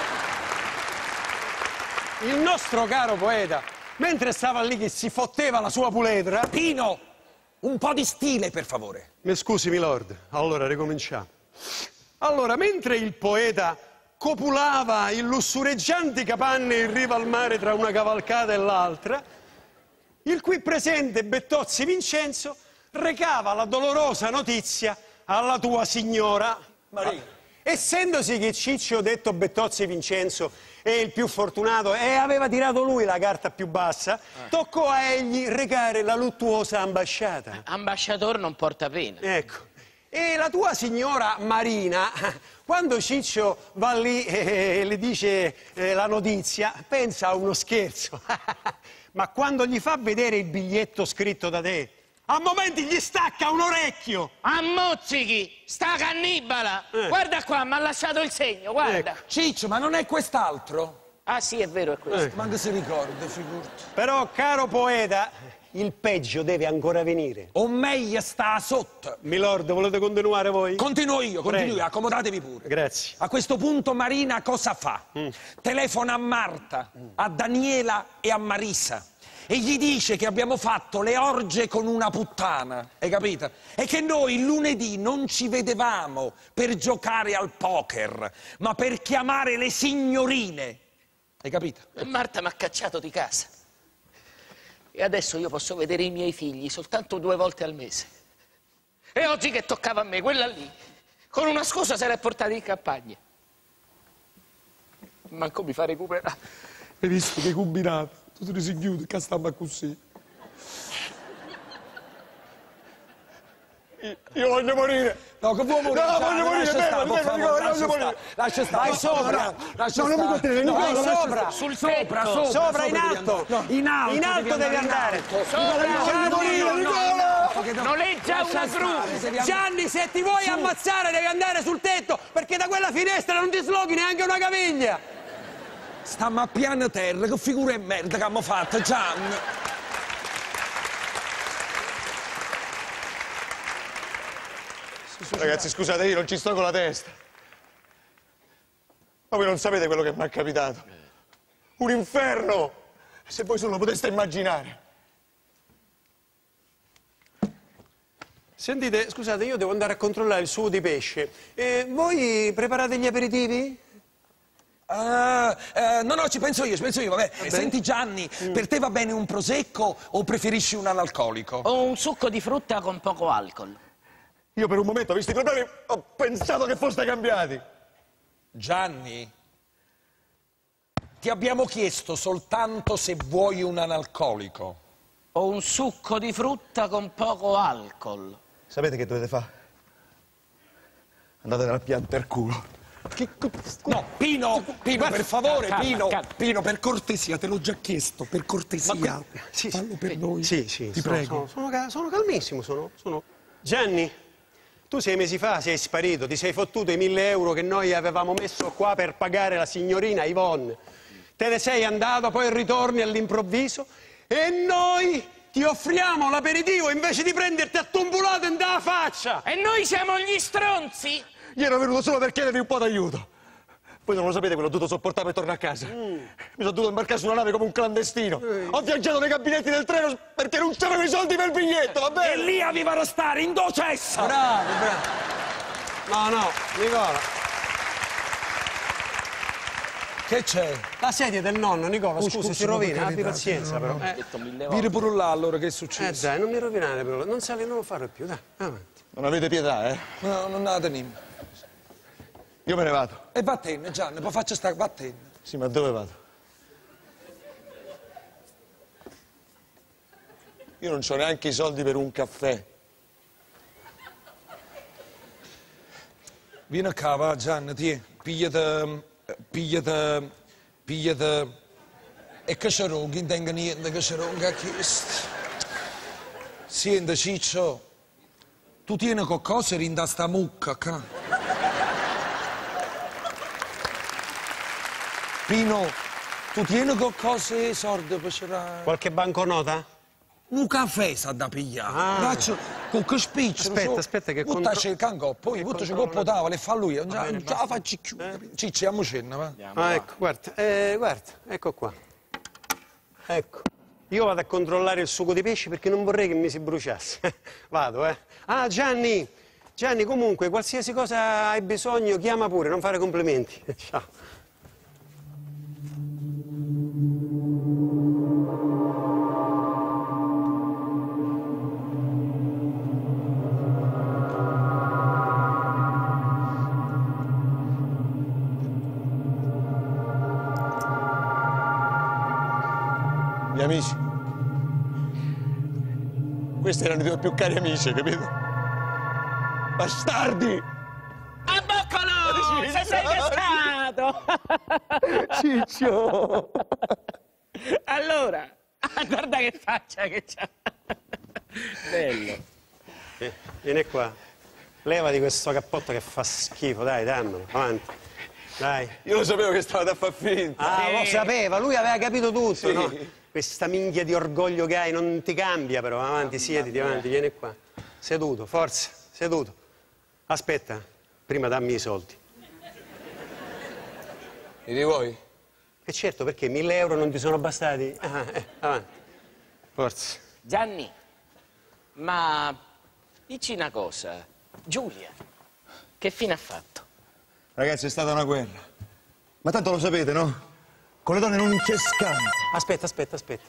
A: Il nostro caro poeta, mentre stava lì che si fotteva la sua puledra...
D: Pino, un po' di stile, per favore.
A: Mi scusi, milord, allora ricominciamo. Allora, mentre il poeta copulava in lussureggianti capanne in riva al mare tra una cavalcata e l'altra, il qui presente Bettozzi Vincenzo recava la dolorosa notizia alla tua signora Marina. Essendosi che Ciccio, detto Bettozzi Vincenzo, è il più fortunato e aveva tirato lui la carta più bassa, toccò a egli recare la luttuosa ambasciata.
B: Ambasciatore non porta pena.
A: Ecco. E la tua signora Marina, quando Ciccio va lì e le dice eh, la notizia, pensa a uno scherzo. Ma quando gli fa vedere il biglietto scritto da te, a momenti gli stacca un orecchio.
B: Ammozzichi, sta cannibala.
A: Eh.
B: Guarda qua, mi ha lasciato il segno, guarda.
A: Ecco.
D: Ciccio, ma non è quest'altro?
B: Ah sì, è vero, è questo.
A: Eh.
D: Manco si ricorda, figurati.
A: Però, caro poeta, il peggio deve ancora venire.
D: O meglio sta sotto.
A: Milord, volete continuare voi?
D: Continuo io, continuo
A: Prego.
D: io, accomodatevi pure.
A: Grazie.
D: A questo punto Marina cosa fa?
A: Mm.
D: Telefona a Marta, a Daniela e a Marisa e gli dice che abbiamo fatto le orge con una puttana, hai capito? E che noi lunedì non ci vedevamo per giocare al poker, ma per chiamare le signorine, hai capito?
B: E Marta mi ha cacciato di casa. E adesso io posso vedere i miei figli soltanto due volte al mese. E oggi che toccava a me, quella lì, con una scusa se l'è portata in campagna. Manco mi fa recuperare.
D: Hai visto che combinato? Tu te ne si chiude, che stiamo così.
E: Io voglio morire.
D: No, che vuoi morire?
E: No,
D: Gianni,
E: voglio morire,
D: lascia
E: fermo,
D: stare, per
E: fermo,
D: favore,
E: Nicola,
D: lascia
E: voglio
D: stare.
E: morire.
D: Lascia stare.
A: Vai sopra.
D: Lascia
E: No, non mi
D: stare.
E: contenere,
D: No,
E: Nicola,
D: vai
E: lascia
D: sopra.
E: stare.
B: Sul
D: Sopra,
B: tetto.
D: sopra.
A: Sopra, in
D: devi
A: alto.
D: andare. No, in alto.
A: In alto devi andare.
D: in alto.
B: Sopra.
A: Gianni,
E: morire,
A: no,
E: Nicola!
A: no.
D: Che no-
B: Noleggia
D: lascia
B: una
D: stare,
B: gru.
D: devi andare.
A: Gianni, se ti vuoi ammazzare devi andare sul tetto, perché da quella finestra non ti sloghi neanche una caviglia.
D: Stiamo a piano terra, che figura è merda che abbiamo fatto, Gianni.
E: Ragazzi, scusate, io non ci sto con la testa. Ma voi non sapete quello che mi è capitato. Un inferno! Se voi solo lo poteste immaginare.
A: Sentite, scusate, io devo andare a controllare il suo di pesce. Eh, voi preparate gli aperitivi?
D: Ah, eh, no, no, ci penso io, ci penso io, vabbè. Senti Gianni, per te va bene un prosecco o preferisci un analcolico?
B: O un succo di frutta con poco alcol.
E: Io per un momento, visto i problemi, ho pensato che foste cambiati.
D: Gianni, ti abbiamo chiesto soltanto se vuoi un analcolico.
B: O un succo di frutta con poco alcol.
E: Sapete che dovete fare? Andate dal pian per culo. Che...
D: No, Pino, Pino, per favore,
B: calma,
D: Pino,
B: calma.
D: Pino, per cortesia, te l'ho già chiesto, per cortesia.
A: Sì,
D: Fallo per noi.
A: Sì, sì,
D: ti
A: sono,
D: prego.
A: Sono, sono, cal- sono calmissimo, sono, sono... Gianni, tu sei mesi fa sei sparito, ti sei fottuto i mille euro che noi avevamo messo qua per pagare la signorina Yvonne. Te ne sei andato, poi ritorni all'improvviso e noi ti offriamo l'aperitivo invece di prenderti a tombolato in da faccia.
B: E noi siamo gli stronzi?
E: Io ero venuto solo per chiedervi un po' d'aiuto. Voi non lo sapete quello ho dovuto sopportare per tornare a casa. Mm. Mi sono dovuto imbarcare su una nave come un clandestino. Mm. Ho viaggiato nei gabinetti del treno perché non c'erano i soldi per il biglietto, va bene?
D: E lì avevano stare in docessa!
A: Bravo, bravo. No, no, Nicola.
D: Che c'è?
A: La sedia del nonno, Nicola,
D: Oh,
A: scusa,
D: scusa,
A: si
D: no,
A: rovina,
D: per
A: abbi
D: carità,
A: pazienza,
D: no,
A: però.
D: no.
A: Eh.
D: Vieni pure là, allora, che è
A: eh
D: successo?
A: dai, non mi rovinare, però. Non sali, non lo farò più, dai, avanti.
E: Non avete pietà, eh?
D: No, non la teniamo.
E: Io me ne vado.
D: E vattene, Gianni, poi faccio stare, vattene.
E: Sì, ma dove vado? Io non ho neanche i soldi per un caffè.
D: Vieni qua, va, Gianni, ti, pigliate, pigliate, pigliate. E che c'è non tenga niente, che c'è non ha chiesto. Senti, Ciccio, tu tieni qualcosa in da sta mucca, ca? Pino, tu tieni qualcosa e sordi per c'era...
A: Qualche banconota?
D: Un caffè sa da pigliare.
A: Ah.
D: Faccio con che spiccio.
A: Aspetta,
D: so,
A: aspetta che
D: butta
A: contro-
D: c'è il cango, poi
A: che
D: butta c'è il
A: controllo-
D: coppo tavola e fa lui. Non
A: bene,
D: ce la
A: basta.
D: facci più.
A: Eh?
D: Cicci, andiamo cena, va.
A: Ah, ecco, guarda, eh, guarda, ecco qua. Ecco. Io vado a controllare il sugo di pesce perché non vorrei che mi si bruciasse. Vado, eh. Ah, Gianni, Gianni, comunque, qualsiasi cosa hai bisogno, chiama pure, non fare complimenti. Ciao.
E: Gli amici. Questi erano i tuoi più cari amici, capito? Bastardi!
B: A boccolo! Se sei cascato!
E: Ciccio!
B: Allora, ah, guarda che faccia che c'ha. Bello.
A: Eh, vieni qua. Levati questo cappotto che fa schifo, dai, dammelo, avanti. Dai.
E: Io lo sapevo che stavate a far finta.
A: Ah,
B: Sì.
A: lo sapeva, lui aveva capito tutto,
E: Sì.
A: no? Questa minchia di orgoglio che hai non ti cambia però, avanti, siediti, avanti, vieni qua. Seduto, forza, seduto. Aspetta, prima dammi i soldi.
E: E di voi?
A: E certo, perché mille euro non ti sono bastati? Ah, eh, avanti, forza.
B: Gianni, ma dici una cosa. Giulia, che fine ha fatto?
E: Ragazzi, è stata una guerra. Ma tanto lo sapete, no? Con le donne non c'è scambio.
A: Aspetta, aspetta, aspetta.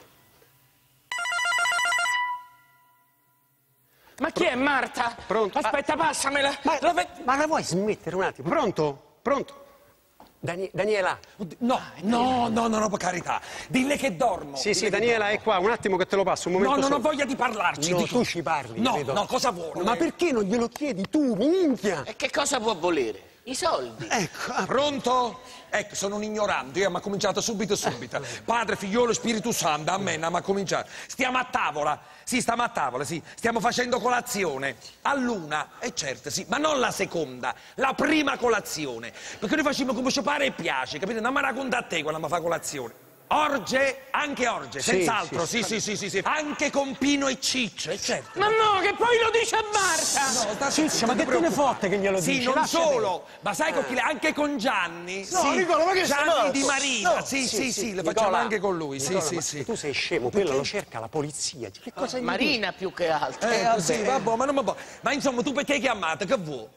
B: Ma chi è Marta?
A: Pronto?
B: Aspetta, passamela.
A: Ma,
B: La ve-
A: ma la vuoi smettere un attimo? Pronto? Pronto? Dani- Daniela?
D: No, no, no, no, no, per carità. Dille che dormo.
A: Sì, sì,
D: Dille che
A: Daniela è qua, un attimo che te lo passo, un momento
D: No, non ho
A: solo.
D: voglia di parlarci.
A: No,
D: dico.
A: tu ci parli,
D: No,
A: capito?
D: no, cosa vuole?
A: Ma perché non glielo chiedi tu, minchia?
B: E che cosa può volere? I soldi.
A: Ecco, ah,
D: Pronto? Ecco, sono un ignorante, io mi ha cominciato subito, subito. Padre, figliolo, Spirito Santo, amen, ma cominciato. Stiamo a tavola, sì, stiamo a tavola, sì, stiamo facendo colazione. All'una, e certo, sì, ma non la seconda, la prima colazione. Perché noi facciamo come ci pare e piace, capito? Non mi racconta a te quando mi fa colazione. Orge, anche orge,
A: Sì,
D: senz'altro,
A: sì,
D: sì, sì, sì, sì, sì. Anche con Pino e Ciccio, e certo.
B: Ma no, che poi lo dice a Marta!
D: No, sta
A: Ciccio,
D: zitto,
A: ma
D: non
A: che
D: ti
A: te ne
D: preoccupare.
A: fotte che glielo
D: Sì,
A: dici?
D: non
A: Lascia
D: solo, ma sai con chi le- anche con Gianni.
E: No,
D: sì.
E: Nicola, ma che sei
D: Gianni
E: matto?
D: di Marina,
E: No.
D: sì, sì, sì, le
A: Nicola,
D: facciamo anche con lui, sì,
A: Nicola,
D: sì,
A: ma
D: sì.
A: Tu sei scemo, quello lo cerca la polizia. Che cosa gli
B: Marina più che altro.
D: Eh,
A: vabbè.
D: sì, vabbè, ma non mi può. Ma insomma, tu perché hai chiamato? Che vuoi?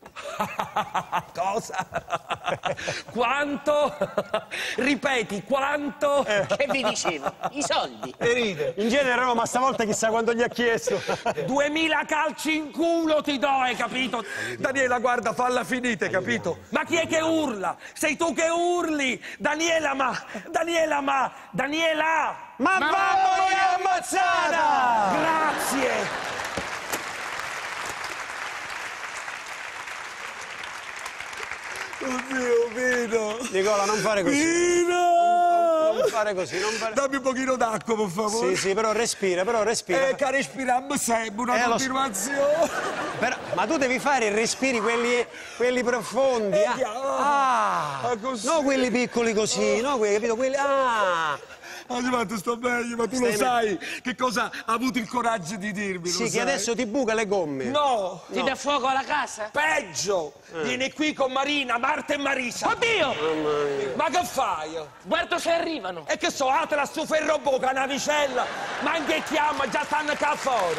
D: Cosa? Quanto? Ripeti, quanto?
B: Che vi dicevo? I soldi.
A: E ride. In genere no, ma stavolta chissà quando gli ha chiesto.
D: Duemila calci in culo ti do, hai capito? Daniela, guarda, falla finita, hai capito? Ma chi è che urla? Sei tu che urli! Daniela, ma... Daniela, ma... Daniela!
A: Ma,
B: Ma
A: vammo a ammazzata!
D: Grazie! Oddio, Pino!
A: Nicola, non fare così.
D: Pino!
A: Non fare così, non fare...
D: Dammi un pochino d'acqua, per favore.
A: Sì, sì, però respira, però respira.
D: Eh, che respiriamo sempre, una
A: Eh, lo so.
D: continuazione.
A: Però- ma tu devi fare i respiri, quelli, quelli profondi. Ah,
D: chiaro.
A: ah.
D: Ah, così.
A: No quelli piccoli così, no quelli, capito? Quelli, ah.
D: Oggi fatto sto meglio, ma tu
A: Stai
D: lo sai che cosa ha avuto il coraggio di dirmi,
A: Sì,
D: lo
A: che
D: sai?
A: adesso ti buca le gomme.
D: No!
B: Ti dà fuoco alla casa?
D: Peggio! Vieni qui con Marina, Marta e Marisa.
B: Oddio!
D: Ma che fai?
B: Guarda se arrivano.
D: E che so, atela su ferrobocca, navicella, ma anche chiama, già stanno qua fuori.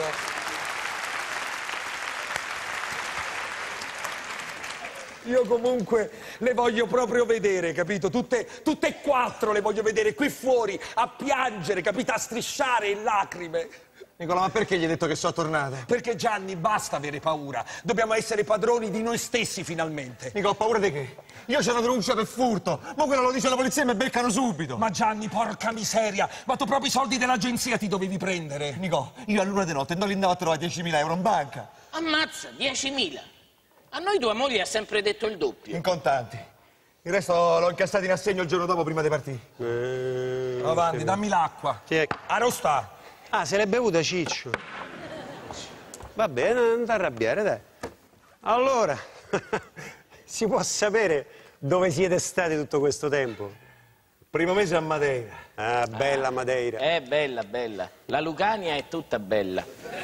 D: Io comunque le voglio proprio vedere, capito? Tutte, tutte e quattro le voglio vedere qui fuori, a piangere, capito? A strisciare in lacrime.
E: Nicola, ma perché gli hai detto che sono tornate?
D: Perché Gianni, basta avere paura. Dobbiamo essere padroni di noi stessi, finalmente.
E: Nicola, ho paura di che? Io c'ho una denuncia per furto. Ma quello lo dice la polizia e mi beccano subito.
D: Ma Gianni, porca miseria, ma tu proprio i soldi dell'agenzia ti dovevi prendere.
E: Nicola, io a luna di notte non li andavo a trovare diecimila euro in banca.
B: Ammazza, diecimila. A noi tua moglie ha sempre detto il doppio.
E: In contanti. Il resto l'ho incassato in assegno il giorno dopo, prima di partire.
A: Eh,
D: Avanti, dammi l'acqua.
A: Chi è?
D: Arostà.
A: Ah, se l'è bevuta Ciccio. Va bene, non ti arrabbiare, dai. Allora, si può sapere dove siete stati tutto questo tempo?
E: Primo mese a Madeira.
A: Ah, bella Madeira.
B: È bella, bella. La Lucania è tutta bella.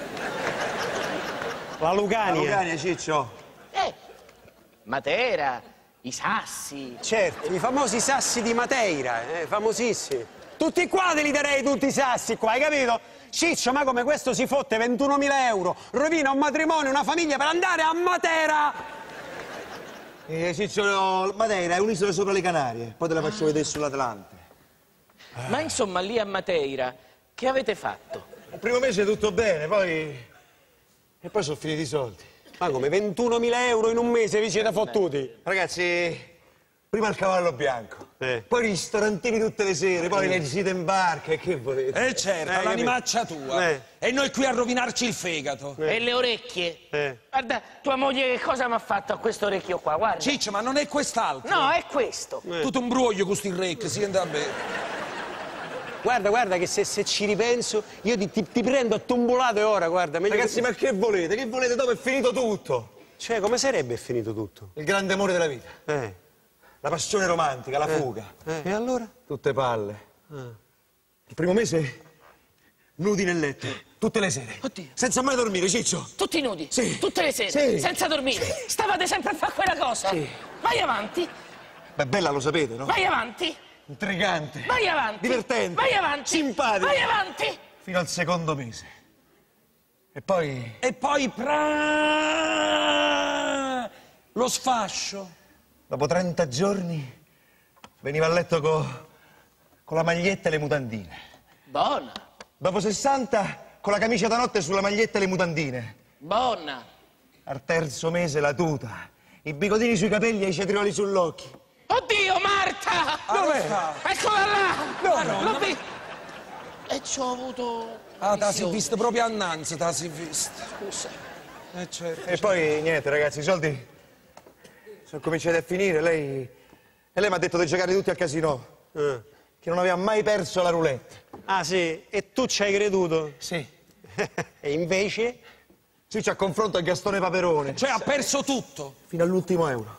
A: La Lucania.
E: La Lucania, Ciccio.
B: Eh, Matera, i sassi.
A: Certo, i famosi sassi di Madeira, eh, famosissimi. Tutti qua te li darei tutti i sassi qua, hai capito? Ciccio, ma come questo si fotte ventunomila euro, rovina un matrimonio, una famiglia per andare a Matera!
E: Eh, Ciccio, Madeira è un'isola sopra le Canarie. Poi te la faccio vedere sull'Atlante.
B: Ma insomma, lì a Matera, che avete fatto?
E: Il primo mese tutto bene, poi... E poi sono finiti i soldi.
A: Ma come, ventunomila euro in un mese vi siete fottuti?
E: Ragazzi, prima il cavallo bianco,
A: Eh.
E: poi ristorantini tutte le sere, poi le visite in barca, e che volete?
D: Eh certo,
A: Eh,
D: l'animaccia tua.
A: Eh.
D: E noi qui a rovinarci il fegato.
B: E le orecchie?
A: Eh.
B: Guarda, tua moglie che cosa mi ha fatto a questo orecchio qua, guarda.
D: Ciccio, ma non è quest'altro.
B: No, è questo.
D: Tutto un broglio con sti rec, si andrà bene.
A: Guarda, guarda che se, se ci ripenso, io ti, ti, ti prendo a tombolate ora, guarda. meglio
E: Ragazzi,
A: che-
E: ma che volete? Che volete? Dopo è finito tutto.
A: Cioè, come sarebbe finito tutto?
E: Il grande amore della vita,
A: Eh,
E: la passione romantica, la fuga.
A: eh, e allora?
E: Tutte palle. Il primo mese, nudi nel letto, tutte le sere.
B: Oddio.
E: Senza mai dormire, Ciccio.
B: Tutti nudi?
E: Sì.
B: Tutte le sere?
E: Sì.
B: Senza dormire? Stavate sempre a fare quella cosa?
E: Sì.
B: Vai avanti,
E: Beh, bella, lo sapete, no?
B: vai avanti,
E: Intrigante.
B: vai avanti.
E: Divertente.
B: Vai avanti.
E: Simpatico.
B: Vai avanti.
E: Fino al secondo mese. E poi...
D: E poi pra... lo sfascio.
E: Dopo trenta giorni veniva a letto co- con la maglietta e le mutandine.
B: Buona,
E: Dopo sessanta con la camicia da notte sulla maglietta e le mutandine.
B: buona.
E: Al terzo mese la tuta, i bigodini sui capelli e i cetrioli sull'occhio.
B: Oddio, Marta!
D: Dov'è?
B: Eccola là!
D: Dove?
B: L'ho vi- E ci ho avuto...
D: Ah, te la si
B: visione.
D: vista proprio annanzi, te la si vista.
B: Scusa.
D: Eh certo.
E: E poi niente, ragazzi, i soldi sono cominciati a finire. Lei... E lei mi ha detto di giocare tutti al casino,
A: Eh.
E: che non aveva mai perso la roulette.
A: Ah, sì? E tu ci hai creduto?
E: Sì.
A: E invece?
E: Sì, c'è a confronto a Gastone Paperone.
D: Cioè ha perso tutto.
E: Fino all'ultimo euro.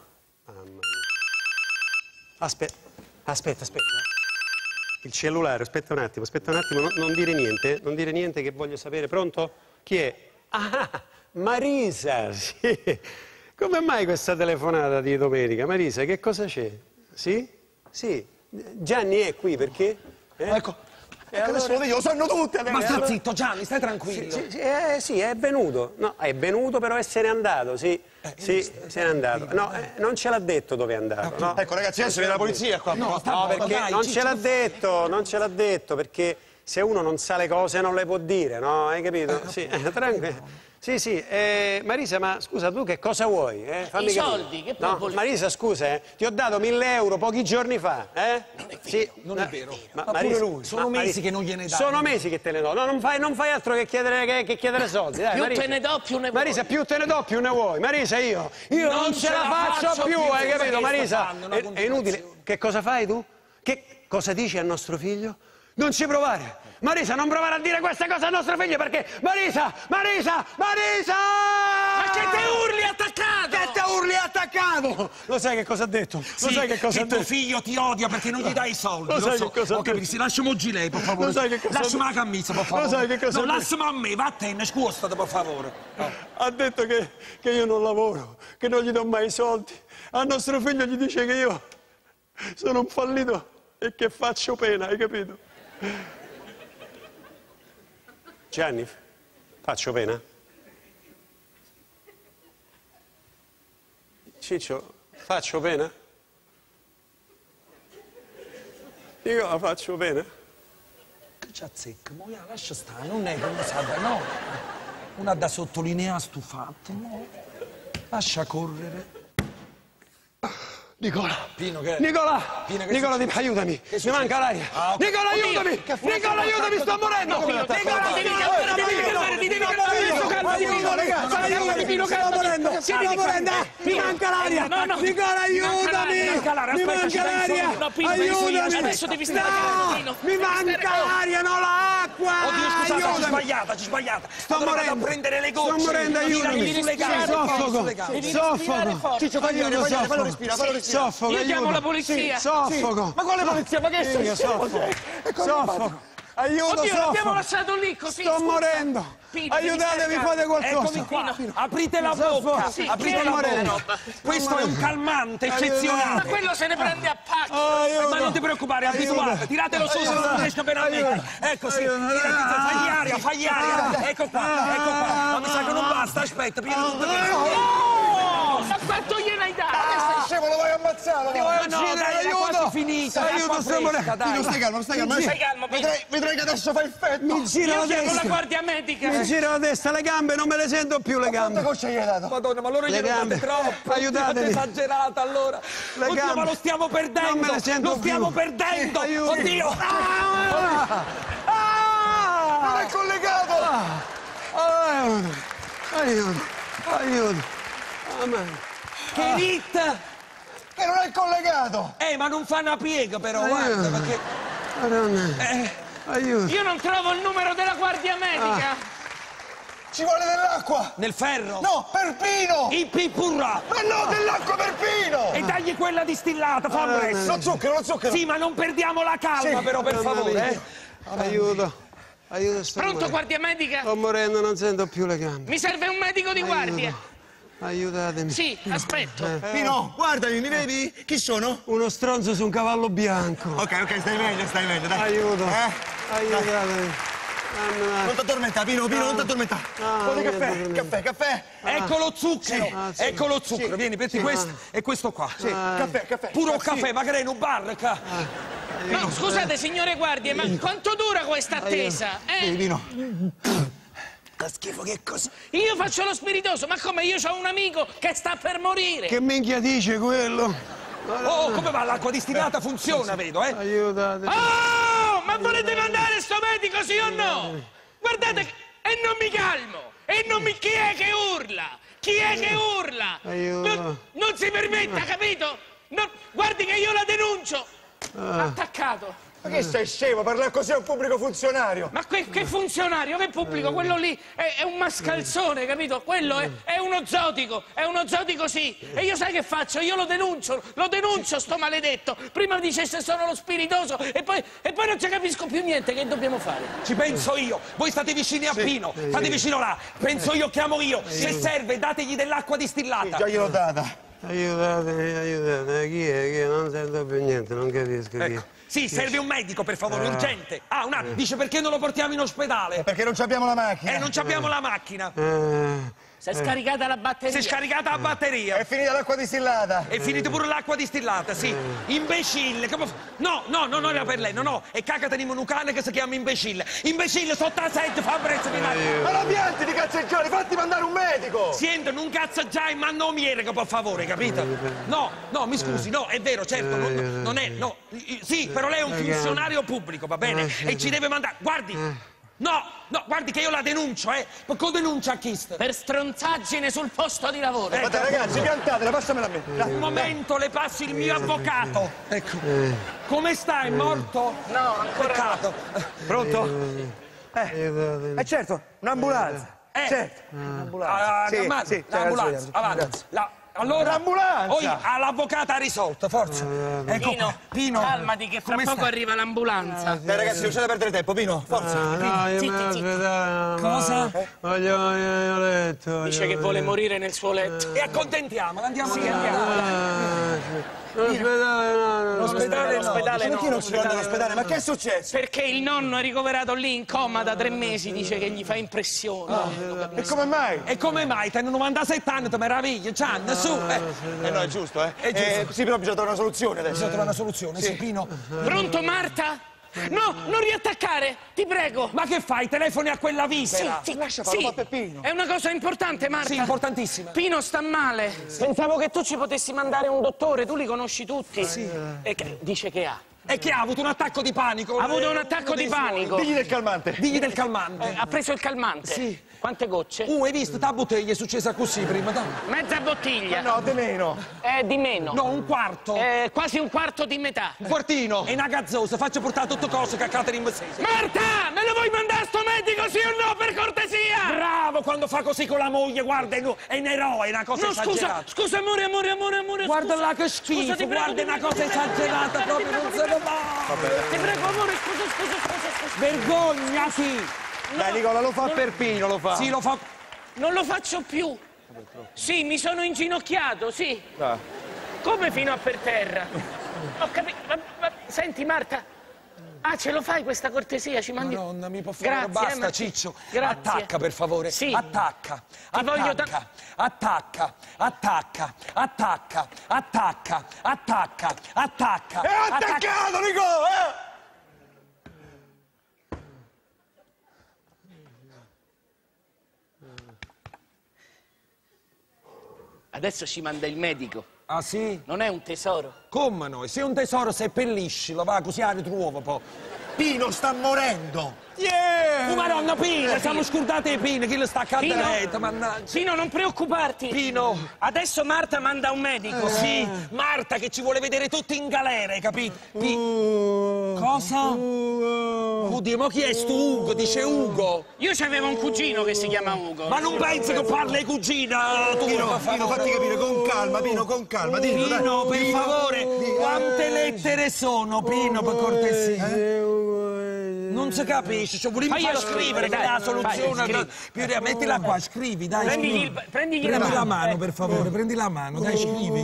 A: Aspetta, aspetta, aspetta. Il cellulare, aspetta un attimo, aspetta un attimo, non, non dire niente, non dire niente che voglio sapere. Pronto? Chi è? Ah, Marisa, sì. Come mai questa telefonata di domenica? Marisa, che cosa c'è? Sì? Sì. Gianni è qui perché? Eh?
E: Ecco,
A: E
E: ecco adesso
A: allora?
E: lo vedo, lo sanno tutti adesso.
D: Ma sta
A: allora-
D: zitto, Gianni, stai tranquillo.
A: Sì, sì, eh, sì, è venuto. No, è venuto però e se n'è andato, sì. Sì, se n'è andato. No, eh, non ce l'ha detto dove è andato. No.
E: Ecco, ragazzi, adesso viene la polizia qua.
D: No, sta
A: No,
D: buono,
A: perché
D: dai,
A: non
D: Ciccio,
A: ce l'ha
D: non-
A: detto, non ce l'ha detto, perché se uno non sa le cose non le può dire, no? Hai capito? Sì, tranquillo. Sì, sì, eh, Marisa, ma scusa, tu che cosa vuoi? Eh? Fammi
B: I
A: capire.
B: soldi, che
A: No,
B: proprio-
A: Marisa, scusa, eh, ti ho dato mille euro pochi giorni fa, eh? Sì.
D: Non è vero.
A: Ma,
D: Ma
A: Marisa,
D: pure lui. Sono
A: ma-
D: mesi
A: Marisa,
D: che non gliene dai.
A: Sono mesi che te ne do. No, non fai, non fai altro che chiedere, che, che chiedere soldi. Dai,
B: Più
A: Marisa.
B: te ne do, più ne vuoi.
A: Marisa, più te ne do, più ne vuoi. Marisa, io, io non,
D: Non
A: ce la faccio, più, hai
D: cosa
A: capito,
D: che
A: Marisa?
D: sta fanno, una
A: È, è inutile.
D: continuazione.
A: Che cosa fai tu? Che cosa dici al nostro figlio? Non ci provare. Marisa, non provare a dire questa cosa al nostro figlio perché... Marisa, Marisa, Marisa!
B: Ma che te urli attaccato?
A: Che te urli attaccato? pagato! Lo sai che cosa ha detto? Lo
D: Sì,
A: sai che cosa
D: che
A: ha detto?
D: tuo figlio ti odia perché non gli dai i soldi.
A: Lo sai
D: so.
A: che cosa ha
D: Ho capito,
A: detto?
D: sì, lasciamo giù lei, per favore.
A: Lo sai che cosa ha
D: Lasciami la
A: detto?
D: camisa, per favore.
A: Lo sai che cosa
D: No,
A: ha detto?
D: lasciami a me, vattene, scusate, per favore. Eh.
A: Ha detto che, che io non lavoro, che non gli do mai i soldi. A nostro figlio gli dice che io sono un fallito e che faccio pena, hai capito? Gianni, faccio pena? Ciccio, faccio pena? Io la faccio pena?
D: Che ci azzecca? Mo, ja, lascia stare, non è come sa da no. Una da sottolineare stufato, no? Lascia correre.
A: Nicola!
D: Pino, che è?
A: Nicola!
D: Pino, che
A: Nicola,
D: succede?
A: ti- aiutami!
D: Che
A: Mi
D: succede?
A: manca l'aria!
D: Ah, ok.
A: Nicola,
D: Oddio,
A: aiutami!
D: che fa?
A: Nicola, aiutami, sto morendo!
D: No, Pino,
A: Nicola,
D: devi
A: Pino,
D: calmare,
A: Pino,
D: devi
A: Pino,
D: calmare, devi
A: Pino,
D: calmare,
A: Pino,
D: Pino, calmati,
A: aiuto,
D: Pino,
A: ragazzi,
D: calmati,
A: aiutami,
D: Pino,
A: sto
D: calmati.
A: morendo!
D: Sì,
A: Sto
D: sì,
A: morendo!
D: sì.
A: Mi
D: Pino,
A: manca l'aria!
D: no, no,
A: Nicola, aiutami!
D: Calare,
A: Mi
D: aspetta,
A: manca
D: ci penso
A: l'aria!
D: io. No, Pino, penso io.
A: Aiutami!
D: Adesso devi stare
A: No!
D: calmo, Pino.
A: Mi manca l'aria, non l'acqua!
D: Oddio, scusate, ci
A: Aiutami!
D: sbagliata, ci sbagliata.
A: Sto
D: Allora vado
A: morendo!
D: a prendere le gocce.
A: Sto morendo,
D: Tirami
A: aiutami!
D: sulle gambe,
A: Soffoco!
D: sulle gambe.
B: Devi respirare
A: Soffoco!
B: forte.
A: Ciccio, fagli vedere,
E: Aiuto,
A: fagli
E: fallo
A: vedere,
E: respirare, fallo respirare.
A: Soffoco,
B: Io chiamo
A: aiuto.
B: la polizia.
A: Soffoco!
E: Ma quale polizia? Ma che sei
A: Io
E: scemo?
A: soffoco!
E: E come
A: Soffoco! Aiuto,
B: Oddio, l'abbiamo
A: soffoco!
B: lasciato lì così.
A: Sto
B: scusa.
A: morendo!
B: Pino, devi
A: Aiutatemi,
B: stare
A: fate qualcosa!
D: Eccomi qua, aprite la
A: Soffoco.
D: bocca,
B: Sì,
D: aprite
B: che
D: la
A: morendo.
D: bocca. Questo è un calmante
B: Ma
D: eccezionale.
B: quello se ne prende a pacchi.
A: Aiuto.
D: Ma non ti preoccupare,
A: Aiuto.
D: abituate, tiratelo su se
A: Aiuto.
D: non riesco bene a
A: Aiuto.
D: me. Ecco sì,
A: Aiuto.
D: tirati, fagli aria, fagli aria. Ecco qua, ecco qua. Ma mi sa che non basta, aspetta, pieno tutto questo.
B: Oh, ma quanto gliene dato?
E: Sei scemo, lo vuoi ammazzare?
A: Ti vuoi
D: No,
A: uccidere,
D: dai, era
A: aiuto!
D: quasi finita,
A: Aiuto,
D: l'acqua
A: stiamo
D: fresca,
A: morendo!
D: dai.
E: Pino, stai calmo, stai calmo.
B: Stai calmo, Pino.
E: Vedrai, vedrai che adesso fa effetto.
A: Mi gira
B: Io
A: la
B: chiamo la
A: testa!
B: guardia medica.
A: Mi gira la testa, le gambe, non me le sento più le
E: Quante
A: gambe!
E: gocce gli hai dato?
D: Madonna, ma allora
A: Le
D: gliene
A: gambe.
D: date troppo.
A: Aiutatemi.
D: Oddio, esagerata allora.
A: Le
D: Oddio,
A: gambe.
D: ma lo stiamo perdendo.
A: Non me le sento
D: lo stiamo
A: più.
D: perdendo.
A: Sì, aiuto.
D: Oddio.
A: Ah! Ah!
E: Non è collegato!
A: Aiuto! Aiuto! Aiuto! Amen.
D: Che hit.
E: Che non è collegato!
D: Eh, ma non fa una piega però,
A: Aiuto.
D: guarda, perché...
A: Madonna!
D: Eh,
A: Aiuto!
B: Io non trovo il numero della guardia medica.
E: Ci vuole dell'acqua!
D: nel ferro.
E: No, per Pino!
D: Il pipurra.
E: Ma no, dell'acqua per Pino!
D: E dagli quella distillata, fa
A: Ah,
D: presto.
E: Lo zucchero, lo zucchero!
D: Sì, ma non perdiamo la calma
E: Sì.
D: però, per
A: Mamma
D: favore,
A: mia.
D: eh.
A: Aiuto! Aiuto, sto
B: Pronto,
A: morendo.
B: guardia medica?
A: Sto morendo, non sento più le gambe.
B: Mi serve un medico di guardia.
A: Aiuto. Aiutatemi.
B: Sì, aspetto.
E: Pino, guardami, mi vedi? Chi sono?
A: Uno stronzo su un cavallo bianco.
E: Ok, ok, stai meglio, stai meglio, dai.
A: Aiuto.
E: Eh?
A: Aiutatemi. Mamma
E: Non ti addormenta, Pino, Pino, non ti addormenta.
A: Ah,
E: Un po' di
A: non mi
E: caffè,
A: addormento.
E: caffè, caffè.
D: Ecco lo zucchero,
A: Ah, sì.
D: ecco lo zucchero,
E: Sì.
D: vieni, prendi
A: Sì.
D: questo
A: Ah.
D: e questo qua.
E: Sì, caffè, caffè.
D: Puro
E: Sì.
D: caffè, magari in un bar. ca-
B: No, scusate, signore guardie, ma quanto dura questa attesa?
E: Sì,
B: Eh?
E: Pino.
D: Che schifo, che cosa?
B: Io faccio lo spiritoso, ma come? Io ho un amico che sta per morire.
A: Che minchia dice quello?
D: Oh, come va? L'acqua distillata funziona, vedo, eh?
A: Aiutatemi.
B: Oh, ma volete mandare sto medico, sì o no? Guardate, che- e non mi calmo, e non mi... Chi è che urla? Chi è che urla?
A: Aiuto.
B: Non, non si permetta, capito? Non- guardi che io la denuncio. Attaccato.
E: Ma che sei scemo? Parlare così a un pubblico funzionario.
B: Ma que- che funzionario, che pubblico? Quello lì è, è un mascalzone, capito? Quello è, è uno zotico, è uno zotico sì. E io sai che faccio? Io lo denuncio, lo denuncio sto maledetto. Prima mi dicesse sono lo spiritoso e poi, e poi non ci capisco più niente. Che dobbiamo fare?
D: Ci penso io. Voi state vicini a Pino, state vicino là. Penso io, chiamo io. Se serve, dategli dell'acqua distillata.
E: Già gliel'ho data.
A: Aiutatemi, aiutatemi. Chi è? Chi è? Non sento più niente, non capisco chi è.
D: Ecco. Sì, serve un medico, per favore, urgente. Ah, una, dice perché non lo portiamo in ospedale?
E: Perché non abbiamo la macchina.
D: Eh, non ci abbiamo la macchina.
A: Eh,
B: Si è scaricata la batteria.
D: Si è scaricata la batteria.
E: È finita l'acqua distillata.
D: È finita pure l'acqua distillata, sì. Imbecille. Come... No, no, no, non era per lei, no, no. E cagata di un cane che si chiama imbecille. Imbecille, sotto la sette, fa prezzo di
E: Ma non pianti di cazzeggiare, fatti mandare un medico.
D: Siente, non cazzo già e manda un miere, per favore, capito? No, no, mi scusi, no, è vero, certo, non, non è, no. I- Sì, però lei è un funzionario pubblico, va bene? E ci deve mandare, guardi. No, no, guardi che io la denuncio, eh. Ma cosa denuncia a chi sta?
B: Per stronzaggine sul posto di lavoro.
E: Guarda ragazzi, piantatela, passamela a me. Dai.
D: Un momento, le passi il mio avvocato. Ecco. Come sta? È morto?
B: No, ancora no.
D: Peccato.
E: Pronto?
A: aiutatemi.
E: Eh certo, un'ambulanza.
D: Eh.
E: Certo.
D: Ah,
E: Sì,
D: calmate,
E: sì, c'è
D: l'ambulanza,
E: ragione,
D: avanti.
E: grazie.
D: La, Allora,
E: l'ambulanza!
D: Poi l'avvocata ha risolto, forza. Ecco
B: Pino,
D: qua. Pino,
B: calmati che fra
D: come
B: poco
D: sta?
B: arriva l'ambulanza.
E: Dai ragazzi, non c'è da perdere tempo, Pino, forza.
A: Ah, no, io
B: zitti,
A: me
B: zitti.
A: l'ospedale,
D: Cosa?
A: ma- Voglio venire a letto. voglio
B: Dice che vuole morire nel suo letto.
D: E accontentiamola, andiamo via.
A: Ah, sì. L'ospedale no, no,
D: L'ospedale no.
B: L'ospedale
E: Perché
B: no.
E: non si rende all'ospedale? Ma che è successo?
B: Perché il nonno è ricoverato lì in coma da tre mesi, dice che gli fa impressione.
E: E come mai?
D: E come mai? Ti hanno novantasette anni, ti meravigli, Gian, su. Eh,
E: Eh no, è giusto, eh?
D: È giusto.
E: Eh, sì, però bisogna trovare una soluzione adesso.
D: bisogna trovare una soluzione, sì, Pino.
B: Pronto, Marta? No, non riattaccare, ti prego.
D: Ma che fai? Telefoni a quella visera?
B: Sì,
E: lascia farlo,
B: sì.
E: fa Peppino.
B: È una cosa importante, Marta.
D: Sì, importantissima.
B: Pino sta male. Pensavo che tu ci potessi mandare un dottore, tu li conosci tutti. Sì. E che, dice che ha.
D: E che ha avuto un attacco di panico?
B: Ha avuto
D: Eh,
B: un attacco
D: uno
B: di
D: dei suoi.
B: panico.
E: Digli del calmante.
D: Digli del calmante.
B: Eh, ha preso il calmante.
D: Sì.
B: Quante gocce?
D: Uh, hai visto? Ta bottiglia è successa così prima, dai.
B: Mezza bottiglia.
E: No, di meno.
B: Eh, di meno.
D: No, un quarto.
B: Eh, quasi un quarto di metà.
D: Un quartino. E una gazzosa, faccio portare tutto cose che a Catherine Messese.
B: Marta, me lo vuoi mandare a sto medico, sì o no, per cortesia?
D: Bravo quando fa così con la moglie, guarda, è un, è un eroe, è una cosa
B: No, scusa,
D: esagerata.
B: scusa, amore, amore, amore, amore.
D: Guarda
B: scusa.
D: là che
B: Scusa,
D: schifo,
B: ti prego,
D: guarda, è
B: ti
D: una
B: prego,
D: cosa
B: ti prego,
D: esagerata,
B: ti
D: proprio
B: prego,
D: non
B: ti
D: se ne
B: prego.
D: va.
B: Ti prego, amore, scusa, scusa, scusa, scusa.
D: Vergognati!
E: Dai, Nicola, lo fa per Pino, lo fa.
D: Sì, lo fa...
B: Non lo faccio più. Sì, mi sono inginocchiato, sì.
E: Ah.
B: Come fino a per terra? Ho capito. Ma, ma, senti, Marta. Ah, ce lo fai questa cortesia? Ci mandi.
D: Madonna, mi può fare...
B: Grazie,
D: Basta,
B: eh, ma-
D: Ciccio.
B: Grazie.
D: Attacca, per favore.
B: Sì.
D: Attacca.
B: Ti voglio
D: Attacca. Attacca. Attacca. Attacca. Attacca. Attacca. Attacca.
E: È attaccato, Nico! Eh!
B: Adesso ci manda il medico.
D: Ah, sì?
B: Non è un tesoro.
D: Come no? Se è un tesoro seppelliscilo, va, così la ritrovo poi.
E: Pino sta morendo!
D: Oh, Madonna, Pino, siamo scordati di Pino, chi le sta
B: Pino,
D: cadendo, mannaggia.
B: Pino, non preoccuparti.
D: Pino.
B: Adesso Marta manda un medico.
D: Sì, Marta che ci vuole vedere tutti in galera, hai capito? Pi- Cosa? Oddio, ma chi è sto Ugo? Dice Ugo.
B: Io c'avevo un cugino che si chiama Ugo.
D: Ma non pensi che parli cugina tua?
E: Pino,
D: per
E: Pino,
D: favore?
E: fatti capire, con calma, Pino, con calma, dillo, dai.
D: Pino, per
E: Pino,
D: favore,
E: Pino.
D: quante lettere sono, Pino, per cortesia? Non si capisce, cioè volevo
B: Faglielo
D: far scrivere
B: scrivere,
D: che
B: dai,
D: è la soluzione.
B: vai,
D: Più re- mettila qua, scrivi, dai.
B: Prendigli
D: scrivi.
B: il- prendigli la
D: Prendi la
B: mano,
D: mano,
B: eh.
D: per favore, prendi la mano, dai, scrivi.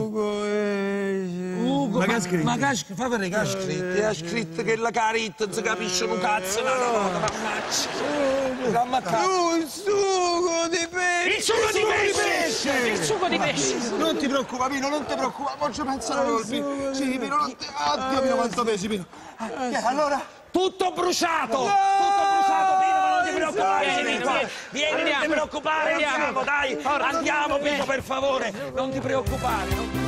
D: Ugo,
E: Ma che ha scritto?
D: Ma che ha scritto? Fa vedere che ha scritto. Ha scritto che la caritta non si capisce un cazzo, no, no, no, mannaggia. Gamma cazzo.
E: Il sugo di pesce!
B: Il sugo di pesce! Il sugo di pesce!
E: Non ti preoccupare, Pino, non ti preoccupare, non ci pensare col Pino. Sì, Pino, non ti... Oddio, Pino, quanto pesi, Pino. Ah, che- allora?
D: Tutto bruciato! Tutto bruciato, Pino, ma non ti preoccupare!
B: Vieni,
D: Vieni,
B: vieni,
D: qua.
B: vieni.
D: Vieni, non ti
B: Andiamo.
D: preoccupare,
B: Andiamo.
D: andiamo, dai! Andiamo, Pino, per favore! Non ti preoccupare! non-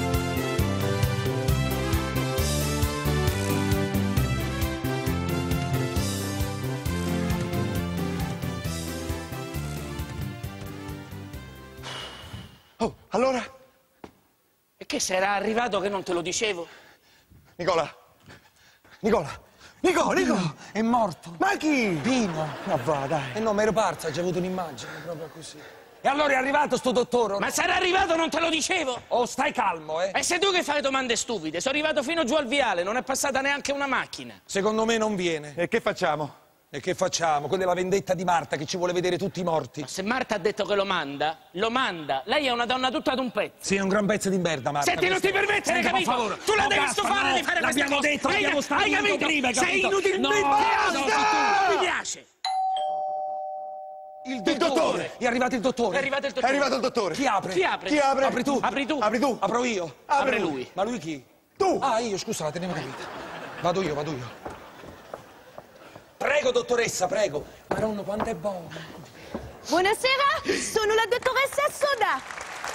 E: Oh, allora?
B: E che se era arrivato che non te lo dicevo?
E: Nicola! Nicola! Nicola, Nicola!
D: È morto!
E: Ma chi?
D: Pino!
E: Ma va, dai.
D: E no, mi ero parza, ha già avuto un'immagine, proprio così. E allora è arrivato sto dottore? o no?
B: Ma se era arrivato non te lo dicevo?
D: Oh, stai calmo, eh!
B: E sei tu che fai domande stupide? Sono arrivato fino giù al viale, non è passata neanche una macchina.
D: Secondo me non viene.
E: E che facciamo?
D: E che facciamo? Quella è la vendetta di Marta che ci vuole vedere tutti morti.
B: Ma se Marta ha detto che lo manda, lo manda. Lei è una donna tutta ad un pezzo.
D: Sì, è un gran pezzo di merda, Marta.
B: Senti, non ti
D: questa.
B: permettere,
D: Senti, per
B: capito?
D: favore.
B: Tu la
D: Oh,
B: devi
D: Gaspar,
B: stufare
D: no,
B: di fare queste
D: l'abbiamo
B: cose.
D: detto,
B: Hai-
D: l'abbiamo
B: hai
D: stabilito
B: capito?
D: prima, hai
B: Sei
D: capito?
B: inutilmente...
D: No,
B: Basta!
D: no, tu-
B: Non mi piace.
D: Il
E: Il dottore!
D: È arrivato il dottore.
B: È arrivato il
E: È
B: dottore.
E: arrivato il dottore.
D: Chi apre?
B: Chi apre?
E: Chi apre?
D: Apri tu.
B: Apri tu.
E: Apri tu.
D: Apro io.
B: Apre lui.
D: Ma lui chi?
E: Tu!
D: Ah, io, scusate, ne ho capito. Vado io, vado io. Prego, dottoressa, prego. Madonna, quanto è buono.
F: Buonasera, sono la dottoressa Soda.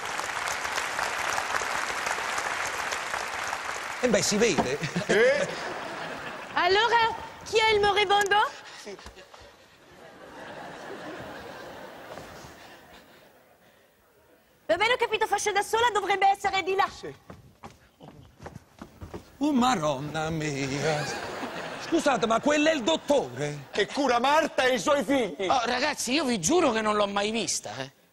D: E beh, si vede.
E: Eh?
F: Allora, chi è il moribondo? Va bene, ho capito, fascia da sola, dovrebbe essere di là.
D: Oh, maronna mia. Scusate, ma quello è il dottore?
E: Che cura Marta e i suoi figli.
B: Oh, ragazzi, io vi giuro che non l'ho mai vista, eh.